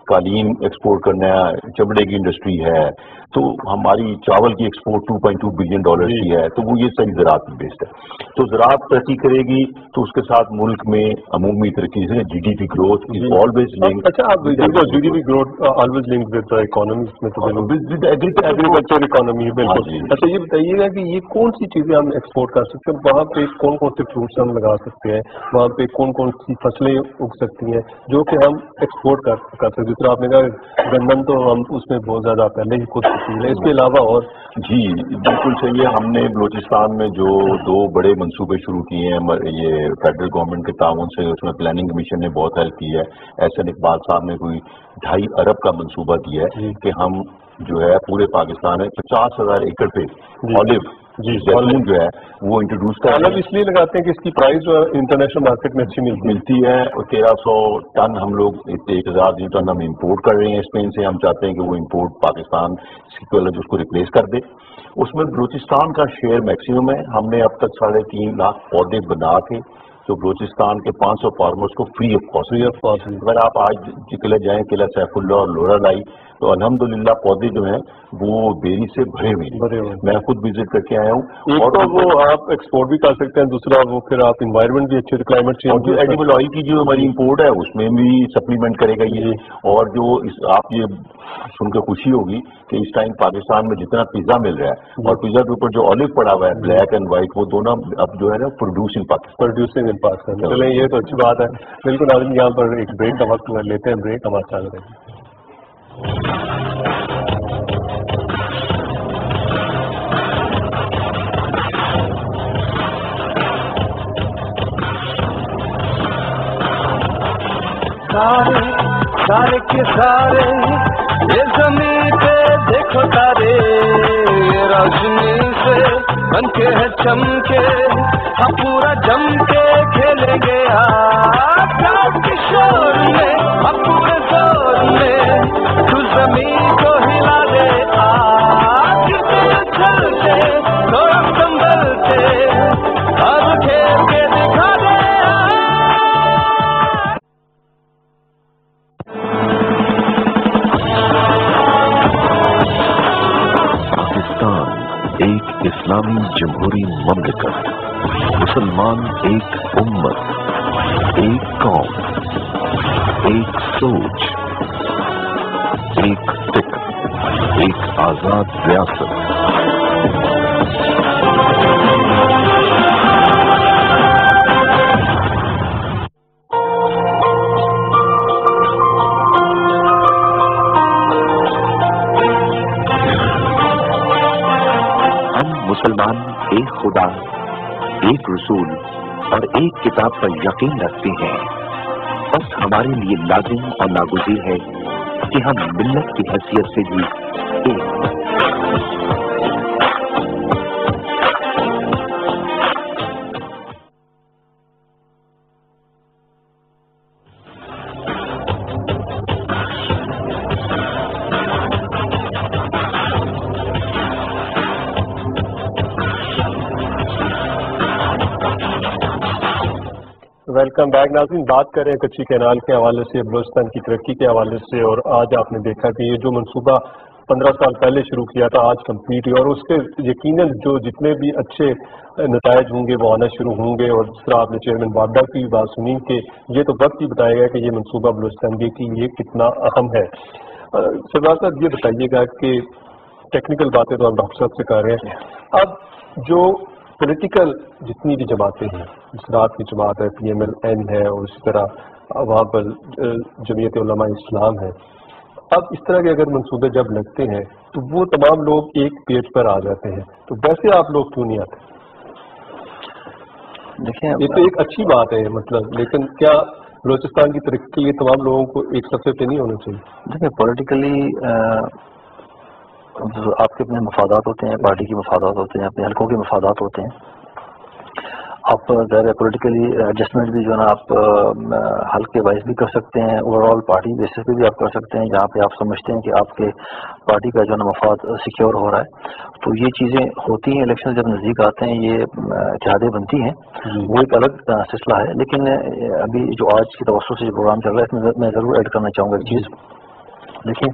قالین ایکسپورٹ کرنا ہے, چمڑے کی انڈسٹری ہے, تو ہماری چاول کی ایکسپورٹ $2.2 بلین کی ہے, تو وہ یہ ساری زراعت پہ بیسڈ ہے. تو زراعت ترقی کرے گی تو اس کے ساتھ ملک میں عمومی ترقی سے G D P growth is always link. اچھا, آپ G D P growth always link with economy میں تو ایگریکلچر اکانومی بالکل. اچھا یہ بتائیے گا کہ یہ کون سی چیزیں ہم ایکسپورٹ کر سکتے ہیں, وہاں پہ کون کون سے فروٹس ہم لگا سکتے ہیں, وہاں پہ کون کون سی فصلیں اگ سکتی ہیں جو کہ ہم ایکسپورٹ کر سکتے ہیں. جس طرح آپ نے کہا گندم تو ہم اس میں بہت زیادہ پہلے ہی خود تشکیل ہے, اس کے علاوہ اور جی بالکل صحیح ہے. ہم نے بلوچستان میں جو 2 بڑے منصوبے شروع کیے ہیں, یہ فیڈرل گورنمنٹ کے تعاون سے, اس میں پلاننگ کمیشن نے بہت ہیلپ کی ہے. احسن اقبال صاحب نے کوئی 2.5 ارب کا منصوبہ دیا ہے کہ ہم جو ہے پورے پاکستان میں 50,000 ایکڑ پہ آلو زیتون جو ہے وہ انٹروڈیوس کر رہے ہیں. اس لیے لگاتے ہیں کہ اس کی پرائز انٹرنیشنل مارکیٹ میں اچھی ملتی ہے. اور 1300 ٹن ہم لوگ 1000 ٹن ہم امپورٹ کر رہے ہیں اسپین سے. ہم چاہتے ہیں کہ وہ امپورٹ پاکستان اس کو ریپلیس کر دے. اس میں بلوچستان کا شیئر میکسیمم ہے. ہم نے اب تک 3.5 لاکھ پودے بنا کے تو بلوچستان کے 500 فارمرز کو فری آف کاسٹ. اگر آپ آج قلعہ جائیں, قلعہ سیف اللہ اور لورا لائی, تو الحمدللہ پودے جو ہیں وہ بیری سے بھرے ہوئے ہیں. میں خود وزٹ کر کے آیا ہوں. ایک تو وہ آپ ایکسپورٹ بھی کر سکتے ہیں, دوسرا وہ پھر آپ انوائرمنٹ بھی اچھے, کلائمیٹ چینج. جو ایڈیبل آئل کی جو ہماری امپورٹ ہے اس میں بھی سپلیمنٹ کرے گا یہ. اور جو آپ یہ سن کے خوشی ہوگی کہ اس ٹائم پاکستان میں جتنا پیزا مل رہا ہے اور پیزا کے اوپر جو آلو پڑا ہوا ہے بلیک اینڈ وائٹ, وہ دونوں اب جو ہے نا پروڈیوسنگ پاکستان. چلیں یہ تو اچھی بات ہے. بالکل آدمی یہاں پر ایک بریک کا وقت لیتے ہیں, بریک ہمارے ساتھ رہے گی. سارے کے سارے یہ زمین پہ دیکھو تارے, روشنی سے بن کے ہے چمکے, ہم پورا جم کے کھیلیں گے آج کے شور میں, ہم پورے زور میں تو زمین کو ہلا دے. آج چلتے تھوڑا سنبھلتے اب کھیل کے دکھا دے. ایک اسلامی جمہوری مملکت, مسلمان ایک امت, ایک قوم, ایک سوچ, ایک فکر, ایک آزاد ریاست. مسلمان ایک خدا, ایک رسول اور ایک کتاب پر یقین رکھتے ہیں. بس ہمارے لیے لازم اور ناگزیر ہے کہ ہم ملت کی حیثیت سے بھی ایک ویلکم بیک. ناظرین, بات کر رہے ہیں کچی کینال کے حوالے سے, بلوچستان کی ترقی کے حوالے سے. اور آج آپ نے دیکھا کہ یہ جو منصوبہ 15 سال پہلے شروع کیا تھا آج کمپلیٹ ہوئی, اور اس کے یقیناً جو جتنے بھی اچھے نتائج ہوں گے وہ آنا شروع ہوں گے. اور جس طرح آپ نے چیئرمین وابڈا کی بات سنی کہ یہ تو وقت ہی بتائے گا کہ یہ منصوبہ بلوچستان کی یہ کتنا اہم ہے. سردار صاحب یہ بتائیے گا کہ ٹیکنیکل باتیں تو ہم ڈاکٹر صاحب سے کر رہے ہیں, اب جو پولیٹیکل جتنی بھی جماعتیں ہیں, جسرات کی جماعت ہے, PMLN ہے, اور اسی طرح وہاں پر جمعیت علماء اسلام ہے, اب اس طرح کے اگر منصوبے جب لگتے ہیں تو وہ تمام لوگ ایک پیج پر آ جاتے ہیں, تو ویسے آپ لوگ کیوں نہیں آتے؟ دیکھیں یہ تو ایک اچھی بات ہے مطلب, لیکن کیا بلوچستان کی ترقی کے لیے تمام لوگوں کو ایک صفحے پہ نہیں ہونا چاہیے؟ دیکھیں پولیٹیکلی آپ کے اپنے مفادات ہوتے ہیں, پارٹی کے مفادات ہوتے ہیں, اپنے حلقوں کے مفادات ہوتے ہیں. آپ ظاہر پولیٹیکلی ایڈجسٹمنٹ بھی جو ہے نا آپ حلقے وائز بھی کر سکتے ہیں, اوور آل پارٹی بیسس پہ بھی آپ کر سکتے ہیں, جہاں پہ آپ سمجھتے ہیں کہ آپ کے پارٹی کا جو ہے نا مفاد سیکیور ہو رہا ہے. تو یہ چیزیں ہوتی ہیں, الیکشن جب نزدیک آتے ہیں یہ اتحادیں بنتی ہیں, وہ ایک الگ سلسلہ ہے. لیکن ابھی جو آج کی توسط سے جو پروگرام چل رہا ہے اس میں میں ضرور ایڈ کرنا چاہوں گا ایک چیز देखिए,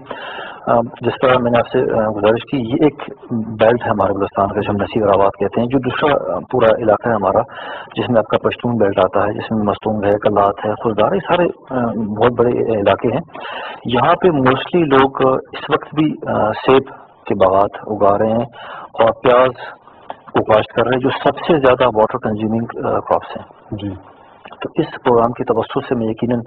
जिस तरह मैंने आपसे गुजारिश की, ये एक बेल्ट है हमारे बलूचिस्तान का, जो हम नसीराबाद कहते हैं, जो दूसरा पूरा इलाका है हमारा, जिसमें आपका पश्तून बेल्ट आता है, जिसमें मस्तूंग है, कलात है, खुलदार, ये सारे बहुत बड़े इलाके हैं। यहाँ पे मोस्टली लोग इस वक्त भी सेब के बागात उगा रहे हैं और प्याज को काश्त कर रहे हैं, जो सबसे ज्यादा वाटर कंज्यूमिंग क्रॉप्स हैं जी। तो इस प्रोग्राम की तवज्जो से मैं यकीनन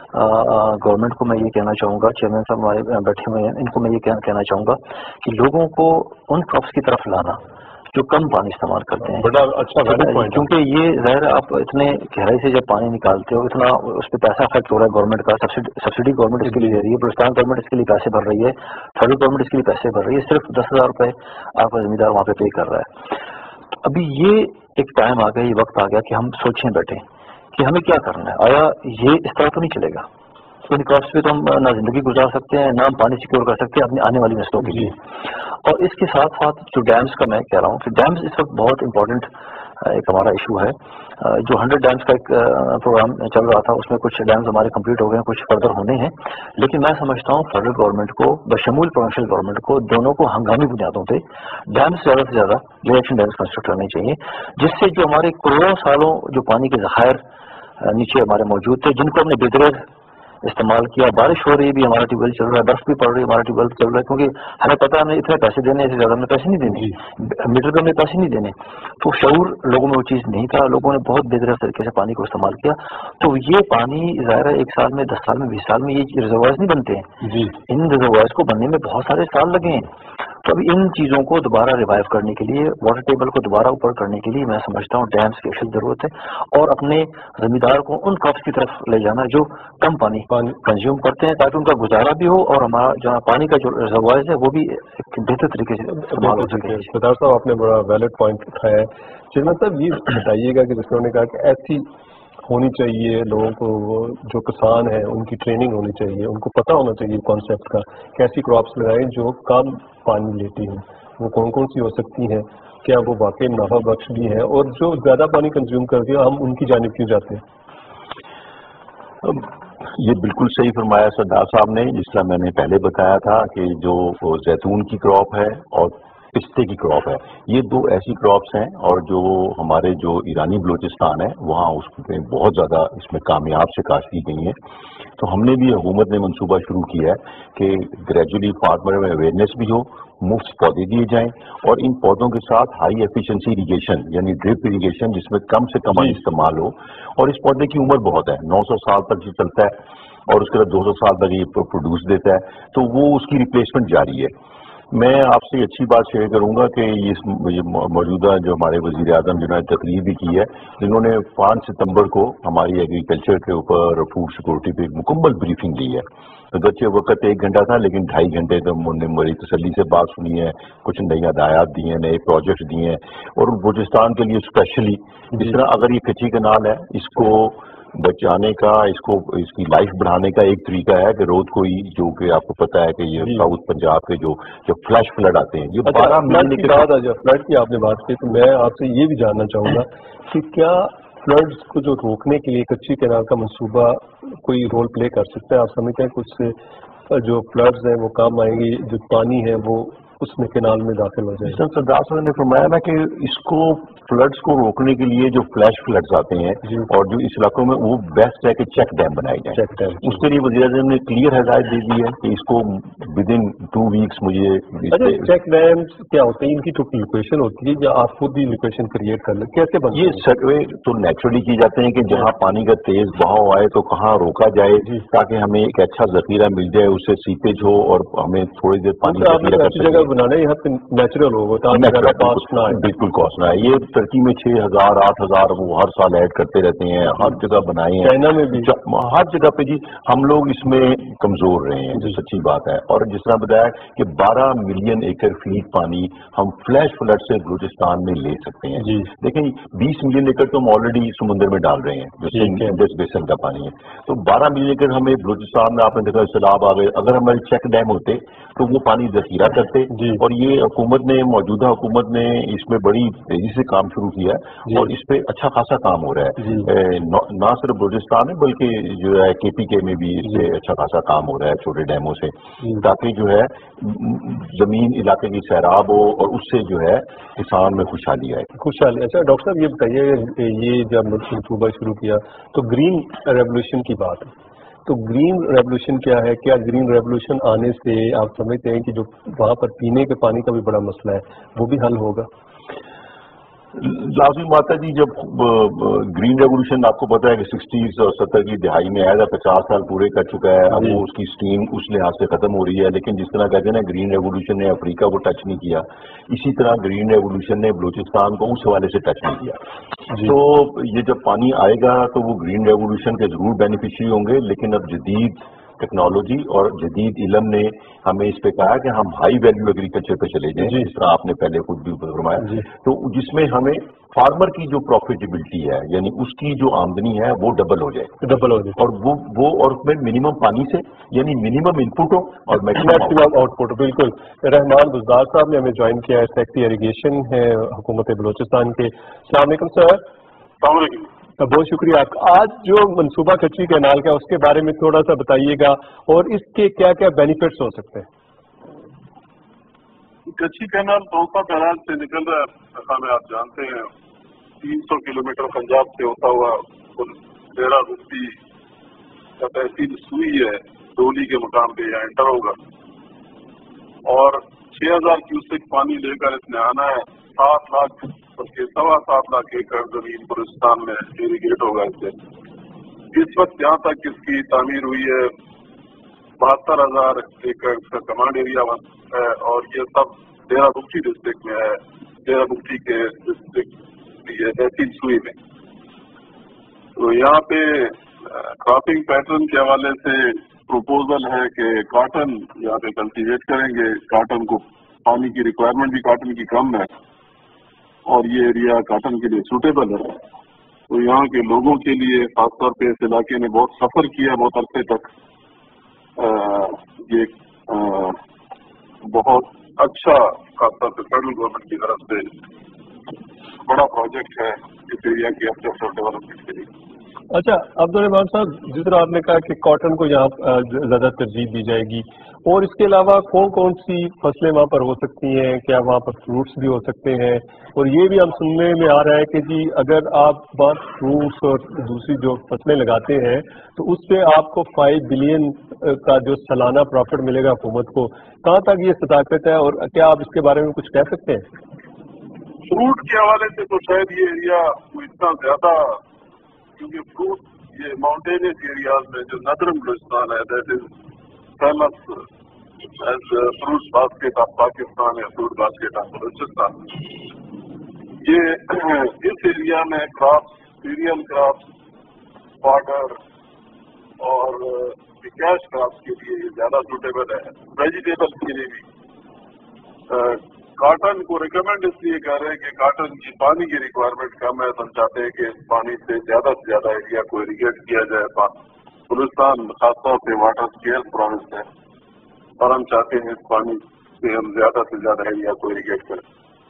गवर्नमेंट को मैं ये कहना चाहूँगा, चेयरमैन साहब हमारे बैठे हुए हैं, इनको मैं ये कहना चाहूँगा कि लोगों को उन क्रॉप्स की तरफ लाना जो कम पानी इस्तेमाल करते हैं। बड़ा अच्छा पॉइंट, क्योंकि ये ज़ाहिर आप इतने गहराई से जब पानी निकालते हो, इतना उस पर पैसा खर्च हो रहा है गवर्नमेंट का, सब्सिडी गवर्नमेंट इसके लिए दे रही है, बलूचिस्तान गवर्नमेंट इसके लिए पैसे भर रही है, फेडरल गवर्नमेंट इसके लिए पैसे भर रही है, सिर्फ 10,000 रुपये आपका जमींदार वहाँ पे कर रहा है। तो अभी ये एक टाइम आ गया, ये वक्त आ गया कि हम सोचें बैठे कि हमें क्या करना है। आया ये इस तरह तो नहीं चलेगा, तो इन क्रॉप्स पे तो हम ना जिंदगी गुजार सकते हैं, ना हम पानी सिक्योर कर सकते हैं अपनी आने वाली नस्लों के लिए। और इसके साथ साथ जो डैम्स का मैं कह रहा हूँ कि डैम्स इस वक्त बहुत इंपॉर्टेंट एक हमारा इशू है। जो 100 डैम्स का एक प्रोग्राम चल रहा था, उसमें कुछ डैम्स हमारे कंप्लीट हो गए हैं, कुछ फर्दर होने हैं। लेकिन मैं समझता हूँ फेडरल गवर्नमेंट को बशमूल प्रोविंशियल गवर्नमेंट को दोनों को हंगामी बुनियादों पे डैम्स ज़्यादा से ज़्यादा रिएक्शन डैम्स कंस्ट्रक्ट करने चाहिए, जिससे जो हमारे करोड़ों सालों जो पानी के ज़खायर नीचे हमारे मौजूद थे, जिनको हमने बेदरेज इस्तेमाल किया, बारिश हो रही है भी हमारा ट्यूबवेल चल रहा है, बर्फ भी पड़ रही है हमारा ट्यूबवेल चल रहा है, क्योंकि हमें पता है हमें इतने पैसे देने, इससे ज्यादा हमें पैसे नहीं देने, मीटर पे हमें पैसे नहीं देने। तो शऊर लोगों में वो चीज नहीं था, लोगों ने बहुत बेदरस तरीके से पानी को इस्तेमाल किया। तो ये पानी ज़ाहिर है 1 साल में, 10 साल में, 20 साल में ये रिजर्वायर्स नहीं बनते हैं जी। इन रिजर्वायर्स को बनने में बहुत सारे साल लगे हैं। तो अभी इन चीज़ों को दोबारा रिवाइव करने के लिए, वाटर टेबल को दोबारा ऊपर करने के लिए मैं समझता हूँ डैम्स की अशद जरूरत है, और अपने जमींदार को उन क्रॉप्स की तरफ ले जाना जो कम पानी कंज्यूम करते हैं, ताकि उनका गुजारा भी हो और हमारा जो पानी का जो रिजर्वायर्स है वो भी एक बेहतर तरीके से इस्तेमाल हो सके। सरदार साहब, आपने बड़ा वैलिड पॉइंट उठाया है। चेयरमैन साहब, ये बताइएगा कि जिसने उन्होंने कहा कि ऐसी होनी चाहिए लोगों को, जो किसान हैं उनकी ट्रेनिंग होनी चाहिए, उनको पता होना चाहिए कॉन्सेप्ट का, कैसी क्रॉप्स लगाएं जो कम पानी लेती हैं, वो कौन कौन सी हो सकती हैं, क्या वो वाकई नफा बख्श भी है, और जो ज़्यादा पानी कंज्यूम करती है हम उनकी जानिब क्यों जाते हैं। ये बिल्कुल सही फरमाया सरदार साहब ने। जिस तरह मैंने पहले बताया था कि जो जैतून की क्रॉप है और पिस्ते की क्रॉप है, ये 2 ऐसी क्रॉप्स हैं, और जो हमारे जो ईरानी बलूचिस्तान है वहाँ उसमें बहुत ज़्यादा इसमें कामयाब से काश्त की गई है। तो हमने भी, हुकूमत ने मंसूबा शुरू किया है कि ग्रेजुअली फार्मर में अवेयरनेस भी हो, मुफ्त पौधे दिए जाएं, और इन पौधों के साथ हाई एफिशिएंसी इरीगेशन यानी ड्रिप इरीगेशन, जिसमें कम से कम इस्तेमाल हो। और इस पौधे की उम्र बहुत है, 900 साल तक ये चलता है, और उसके बाद 200 साल तक ये प्रोड्यूस देता है, तो वो उसकी रिप्लेसमेंट जारी है। मैं आपसे अच्छी बात शेयर करूंगा कि ये मौजूदा जो हमारे वजीर आजम जिन्होंने तकरीर भी की है, जिन्होंने 5 सितंबर को हमारी एग्रीकल्चर के ऊपर फूड सिक्योरिटी पे एक मुकम्मल ब्रीफिंग दी है। अगरचे वक्त 1 घंटा था, लेकिन 2.5 घंटे तो उन्होंने बड़ी तसल्ली से बात सुनी है, कुछ नई हदायत दी हैं, नए प्रोजेक्ट दिए हैं, और बलूचिस्तान के लिए स्पेशली जिस तरह अगर ये कच्ची कनाल है, इसको बचाने का, इसकी लाइफ बढ़ाने का एक तरीका है कि रोज कोई, जो कि आपको पता है कि ये साउथ पंजाब के जो फ्लैश फ्लड आते हैं, ये 12 महीने के बाद फ्लड की आपने बात की, तो मैं आपसे ये भी जानना चाहूंगा कि क्या फ्लड्स को जो रोकने के लिए कच्ची कैनाल का मंसूबा कोई रोल प्ले कर सकता है। आप समझते हैं कुछ जो फ्लड्स हैं वो काम आएंगी, जो पानी है वो उसमें कैनाल में दाखिल हो जाए। सरदार साहब ने फरमाया ना कि इसको फ्लड्स को रोकने के लिए जो फ्लैश फ्लड्स आते हैं और जो इस इलाकों में, वो बेस्ट है कि चेक डैम बनाए जाए। उसके लिए वज़ीर आज़म ने क्लियर हिदायत दे दी है कि इसको विद इन 2 वीक्स मुझे। चेक डैम क्या होते हैं, इनकी तो लोकेशन होती है या आप खुद ही लोकेशन क्रिएट कर ले, कैसे बनते हैं? ये सर्वे तो नेचुरली की जाते हैं कि जहाँ पानी का तेज बहाव आए तो कहाँ रोका जाए, ताकि हमें एक अच्छा जखीरा मिल जाए, उससे सीपेज हो और हमें थोड़ी देर पानी जखीरा कर सकें। बनाना यहाँ पे नेचुरल होगा, बिल्कुल कॉस्ट ना है। ये टर्की में 6,000 8,000 वो हर साल ऐड करते रहते हैं, हर जगह बनाए हैं, चाइना में भी, हर जगह पे जी। हम लोग इसमें कमजोर रहे हैं, जो सच्ची बात है। और जिस तरह बताया कि 12 मिलियन एकड़ फीट पानी हम फ्लैश फ्लड से बलूचिस्तान में ले सकते हैं। लेकिन 20 मिलियन एकड़ तो हम ऑलरेडी समुद्र में डाल रहे हैं, जो इंडस बेसिन का पानी है। तो 12 मिलियन एकड़ हमें बलूचिस्तान में, आपने देखा सैलाब आ गए, अगर हमारे चेक डैम होते तो वो पानी जखीरा करते। और ये हुकूमत ने, मौजूदा हुकूमत ने इसमें बड़ी तेजी से काम काम शुरू किया है और इस पे अच्छा खासा काम हो रहा है। ना सिर्फ बलूचिस्तान में बल्कि जो है KPK में भी इस पे अच्छा खासा काम हो रहा है छोटे डैमों से, ताकि जो है जमीन इलाके की सैराब हो और उससे जो है किसान में खुशहाली आए। खुशहाली। अच्छा डॉक्टर साहब ये बताइए, ये जब मनसूबा शुरू किया तो ग्रीन रेवोल्यूशन की बात है, तो ग्रीन रेवोल्यूशन क्या है? क्या ग्रीन रेवोल्यूशन आने से आप समझते हैं कि जो वहाँ पर पीने के पानी का भी बड़ा मसला है वो भी हल होगा? लाजिम माता जी, जब ग्रीन रेवोल्यूशन आपको पता है कि 60s और 70 की दहाई में आया था, 50 साल पूरे कर चुका है, अब वो उसकी स्टीम उस लिहाज से खत्म हो रही है। लेकिन जिस तरह कहते हैं ना, ग्रीन रेवोल्यूशन ने अफ्रीका को टच नहीं किया, इसी तरह ग्रीन रेवोल्यूशन ने बलूचिस्तान को उस हवाले से टच नहीं किया। तो ये जब पानी आएगा तो वो ग्रीन रेवोल्यूशन के जरूर बेनिफिशियरी होंगे, लेकिन अब जदीद टेक्नोलॉजी और जदीद इल्म ने हमें इस पे कहा कि हम हाई वैल्यू एग्रीकल्चर पे चले जाएं, जिस तरह आपने पहले खुद भी फरमाया, तो जिसमें हमें फार्मर की जो प्रॉफिटेबिलिटी है, यानी उसकी जो आमदनी है वो डबल हो जाए और वो और उसमें मिनिमम पानी से, यानी मिनिमम इनपुट हो और मैक्सिमम आउटपुट। बिल्कुल। रहमान बुज़दार साहब ने हमें ज्वाइन किया है, सेक्रेटरी इरिगेशन है हुकूमत बलूचिस्तान के। अस्सलाम वालेकुम सर। बहुत शुक्रिया। आज जो मनसूबा कच्ची कैनाल का उसके बारे में थोड़ा सा बताइएगा और इसके क्या क्या बेनिफिट्स हो सकते हैं? कच्ची कैनाल तोसा बैराज से निकल रहा है, जैसा में आप जानते हैं 300 किलोमीटर पंजाब से होता हुआ डेरा रुस्ती का तहसील सुई है, डोली के मुकाम पे यहाँ एंटर होगा और 6000 क्यूसेक पानी लेकर इसने आना है। 7 लाख बल्कि 7.25 लाख एकड़ जमीन बलूचिस्तान में इरीगेट होगा इससे। इस वक्त यहाँ तक इसकी तामीर हुई है 72,000 एकड़ का कमांड एरिया है और ये सब डेरा बुगटी डिस्ट्रिक्ट में है, डेरा बुगटी के डिस्ट्रिक्ट ये तहसील सुई में। तो यहाँ पे क्रॉपिंग पैटर्न के हवाले से प्रोपोजल है कि कॉटन यहाँ पे कल्टीवेट करेंगे। कॉटन को पानी की रिक्वायरमेंट भी कॉटन की कम है और ये एरिया कॉटन के लिए सूटेबल है। तो यहाँ के लोगों के लिए खासतौर पे इस इलाके ने बहुत सफर किया बहुत अरसे तक, ये बहुत अच्छा खासतौर पे फेडरल गवर्नमेंट की तरफ से बड़ा प्रोजेक्ट है इस एरिया की इंफ्रास्ट्रक्चर डेवलपमेंट के लिए। अच्छा अब्दुल साहब, जिस तरह आपने कहा कि कॉटन को यहाँ ज्यादा तरजीह दी जाएगी, और इसके अलावा कौन कौन सी फसलें वहाँ पर हो सकती हैं? क्या वहाँ पर फ्रूट्स भी हो सकते हैं? और ये भी हम सुनने में आ रहा है कि जी अगर आप बात फ्रूट्स और दूसरी जो फसलें लगाते हैं तो उससे आपको 5 बिलियन का जो सालाना प्रॉफिट मिलेगा हुकूमत को। कहाँ तक ये सदाकत है और क्या आप इसके बारे में कुछ कह सकते हैं? फ्रूट के हवाले से तो शायद ये एरिया इतना ज्यादा, क्योंकि फ्रूट ये माउंटेनियस एरियाज में जो नदरन बलूचिस्तान है that is famous as fruit basket of Pakistan या फ्रूट बास्केट ऑफ बलूचिस्तान। ये इस एरिया में क्रॉप्स, सीरियल क्रॉप्स, फॉडर और कैश क्रॉप्स के लिए ये ज्यादा सूटेबल है। वेजिटेबल्स के लिए भी कॉटन को रिकमेंड इसलिए कर रहे हैं कि कॉटन की पानी की रिक्वायरमेंट कम है, तो हम चाहते हैं कि पानी से ज्यादा एरिया को इरीगेट किया जाए। बलूचिस्तान खासतौर पे वाटर स्केर्स प्रोविंस है और हम चाहते हैं इस पानी से हम ज्यादा से ज्यादा एरिया को इरीगेट करें।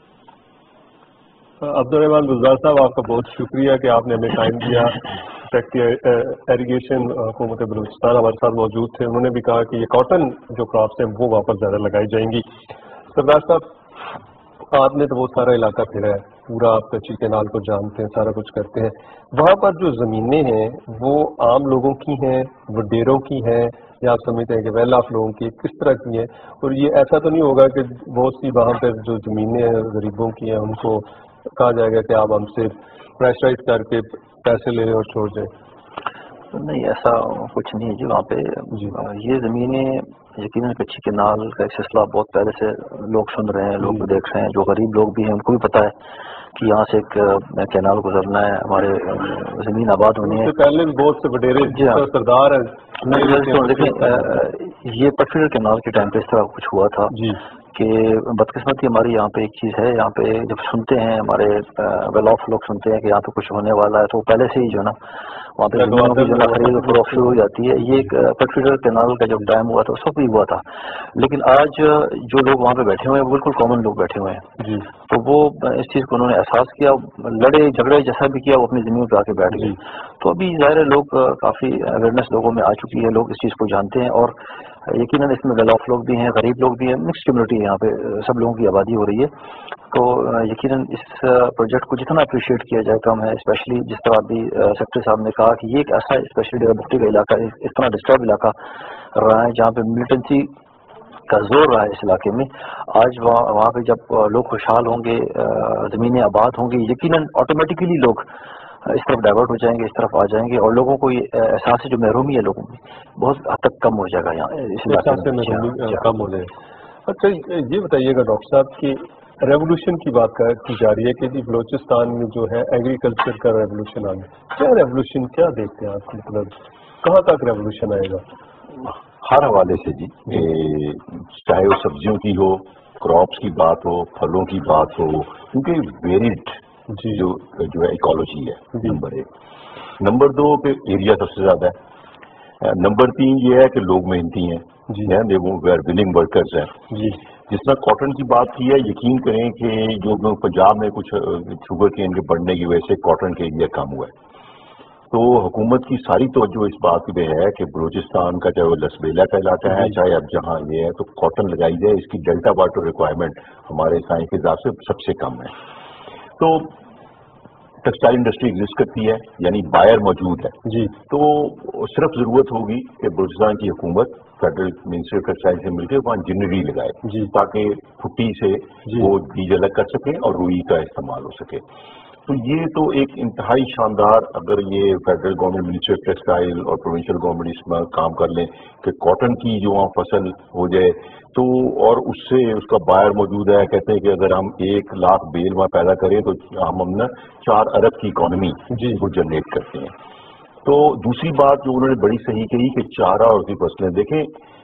अब्दुल बुज़दार साहब, आपका बहुत शुक्रिया कि आपने हमें टाइम दिया। सेक्रेटरी इरिगेशन हुकूमत बलूचिस्तान हमारे साथ मौजूद थे, उन्होंने भी कहा कि ये कॉटन जो क्रॉप्स हैं वो वहाँ पर ज्यादा लगाई जाएंगी। सरदार साहब, आपने तो बहुत सारा इलाका फिरा है, पूरा आप कच्ची कैनाल को जानते हैं, सारा कुछ करते हैं। वहाँ पर जो ज़मीनें हैं वो आम लोगों की हैं, वडेरों की हैं, या आप समझते हैं कि वेल ऑफ लोगों की, किस तरह की हैं? और ये ऐसा तो नहीं होगा कि बहुत सी वहाँ पर जो ज़मीनें हैं गरीबों की हैं उनको कहा जाएगा कि आप हमसे प्रेशराइज करके पैसे ले और छोड़ दें? नहीं, ऐसा कुछ नहीं है जी। वहाँ पे ये ज़मीनें यकीनन कच्ची कैनाल का एक सिलसिला बहुत पहले से लोग सुन रहे हैं, लोग देख रहे हैं। जो गरीब लोग भी हैं उनको भी पता है कि यहाँ से एक कैनाल गुजरना है, हमारे ज़मीन आबाद होनी है। पहले भी बहुत से वडेरे सरदार हैं। देखिए, ये पटफिल्ड कैनाल के टाइम पे इस तरह कुछ हुआ था کہ بدقسمتی ہماری یہاں پہ ایک چیز ہے، یہاں پہ جب سنتے ہیں ہمارے ویل آف لوگ سنتے ہیں کہ یہاں پہ کچھ ہونے والا ہے تو پہلے سے ہی جو نا وہاں پہ زمینوں کی جو نا خرید و فروخت شروع ہو جاتی ہے. یہ ایک پیٹریٹر کینال کا جب ڈیم ہوا تھا اس وقت بھی ہوا تھا، لیکن آج جو لوگ وہاں پہ بیٹھے ہوئے ہیں بالکل کامن لوگ بیٹھے ہوئے ہیں، تو وہ اس چیز کو انہوں نے احساس کیا، لڑے جھگڑے جیسا بھی کیا، وہ اپنی زمین پہ آ کے بیٹھ گئے. تو ابھی ظاہر ہے لوگ کافی اویئرنیس لوگوں میں آ چکی ہے، لوگ اس چیز کو جانتے ہیں، اور یقیناً اس میں ویل آف لوگ بھی ہیں، غریب لوگ بھی ہیں، مکس کمیونٹی یہاں پہ سب لوگوں کی آبادی ہو رہی ہے. تو یقیناً اس پروجیکٹ کو جتنا اپریشیٹ کیا جائے کم ہے، اسپیشلی جس طرح ابھی سیکٹری صاحب نے کہا کہ یہ ایک ایسا اسپیشلی ڈیرہ بگٹی کا علاقہ اس طرح ڈسٹرب علاقہ رہا ہے جہاں پہ ملیٹنسی کا زور رہا ہے اس علاقے میں. آج وہاں پہ جب لوگ خوشحال ہوں گے، زمینیں آباد ہوں گی، یقیناً آٹومیٹکلی لوگ اس طرف ڈائیورٹ ہو جائیں گے، اس طرف آ جائیں گے، اور لوگوں کو یہ احساس ہے جو محرومی ہے لوگوں میں بہت حد تک کم ہو جائے گا یہاں اس علاقے میں. کم ہو جائے. اچھا یہ بتائیے گا ڈاکٹر صاحب کہ ریولوشن کی بات کی جا رہی ہے کہ جی بلوچستان میں جو ہے ایگریکلچر کا ریولوشن آنا، کیا ریولوشن کیا دیکھتے ہیں آپ؟ مطلب کہاں تک ریولوشن آئے گا؟ ہر حوالے سے جی، چاہے وہ سبزیوں کی ہو، کراپس کی بات ہو، پھلوں کی بات ہو، کیونکہ ویریڈ جو ہے ایکالوجی ہے نمبر 1. نمبر 2 کہ ایریا سب سے زیادہ ہے. نمبر 3 یہ ہے کہ لوگ محنتی ہیں، ولنگ ورکرز ہیں. جس طرح کاٹن کی بات کی ہے، یقین کریں کہ جو پنجاب میں کچھ شوگر کین کے بڑھنے کی وجہ سے کاٹن کا ایریا کم ہوا ہے، تو حکومت کی ساری توجہ اس بات پہ ہے کہ بلوچستان کا چاہے وہ لسبیلا کا علاقہ ہے، چاہے اب جہاں یہ ہے، تو کاٹن لگائی جائے. اس کی ڈیلٹا واٹر ریکوائرمنٹ ہمارے سائنس کے حساب سے سب سے کم ہے. تو ٹیکسٹائل انڈسٹری ایگزسٹ کرتی ہے، یعنی بائر موجود ہے. تو صرف ضرورت ہوگی کہ بلوچستان کی حکومت فیڈرل منسٹری آف ٹیکسٹائل سے مل کے وہاں جنری لگائے تاکہ پھٹی سے وہ بیج الگ کر سکیں اور روئی کا استعمال ہو سکے. تو یہ تو ایک انتہائی شاندار، اگر یہ federal government ministry of textile اور پروونشل گورنمنٹ اس میں کام کر لیں کہ کاٹن کی جو وہاں فصل ہو جائے تو، اور اس سے اس کا بائر موجود ہے. کہتے ہیں کہ اگر ہم 1 لاکھ بیل وہاں پیدا کریں تو ہم نا 4 ارب کی اکانومی وہ جنریٹ کرتے ہیں. تو دوسری بات جو انہوں نے بڑی صحیح کہی کہ چارہ اور اس کی فصلیں دیکھیں.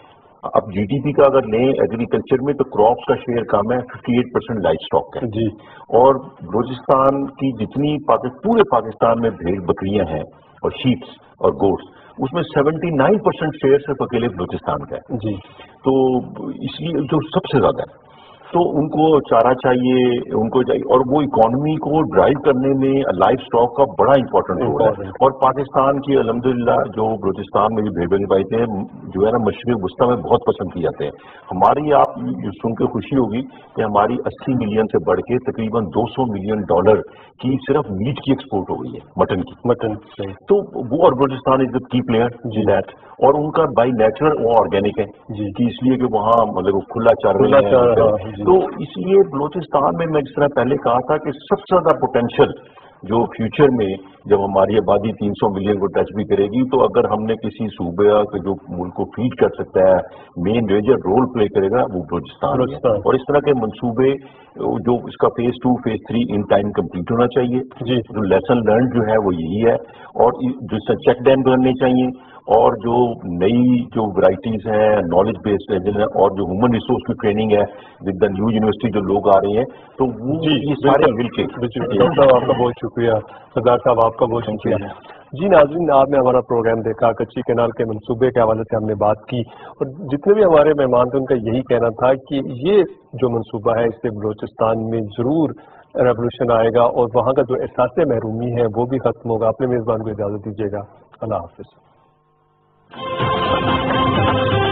اب جی ڈی پی کا اگر لیں ایگریکلچر میں تو کراپس کا شیئر کم ہے، 58% لائف سٹاک ہے. اور بلوچستان کی جتنی پورے پاکستان میں بھیڑ بکریاں ہیں اور شیپس اور گوٹس، اس میں 79% شیئر صرف اکیلے بلوچستان کا ہے. تو اس لیے جو سب سے زیادہ ہے تو ان کو چارہ چاہیے، ان کو چاہیے، اور وہ اکانومی کو ڈرائیو کرنے میں لائف سٹاک کا بڑا امپورٹنٹ رول ہے. اور پاکستان کی الحمدللہ جو بلوچستان میں بھی بھیڑ بکری پائتے ہیں جو ہے نا مشرق وسطی میں بہت پسند کیے جاتے ہیں. ہماری آپ سن کے خوشی ہوگی کہ ہماری 80 ملین سے بڑھ کے تقریباً $200 ملین کی صرف میٹ کی ایکسپورٹ ہو گئی ہے، مٹن. تو وہ، اور بلوچستان از دا کی پلیئر دیٹ، اور ان کا بائی نیچرل وہ آرگینک ہے کہ اس لیے کہ وہاں مطلب کھلا چر رہے ہیں. تو اس لیے بلوچستان میں جس طرح پہلے کہا تھا کہ سب سے زیادہ پوٹینشیل جو فیوچر میں جب ہماری آبادی 300 ملین کو ٹچ بھی کرے گی، تو اگر ہم نے کسی صوبے کے جو ملک کو فیڈ کر سکتا ہے، مین میجر رول پلے کرے گا، وہ بلوچستان ہے. اور اس طرح کے منصوبے جو اس کا phase 2 phase 3 in time complete ہونا چاہیے. جو لیسن لرنڈ جو ہے وہ یہی ہے، اور جس سے چیک ڈیم کرنے چاہیے، اور جو نئی جو ورائٹیز ہیں نالج بیسڈ ہے، اور جو ہیومن ریسورس کی ٹریننگ ہے ود دا نیو یونیورسٹی جو لوگ آ رہے ہیں، تو وہ یہ سارے مل کے. آپ کا بہت شکریہ سردار صاحب، آپ کا بہت شکریہ. جی ناظرین، آپ نے ہمارا پروگرام دیکھا، کچی کینال کے منصوبے کے حوالے سے ہم نے بات کی، اور جتنے بھی ہمارے مہمان تھے ان کا یہی کہنا تھا کہ یہ جو منصوبہ ہے اس سے بلوچستان میں ضرور ریولوشن آئے گا، اور وہاں کا جو احساس محرومی ہے وہ بھی ختم ہوگا. اپنے میزبان کو اجازت دیجیے گا. اللہ حافظ.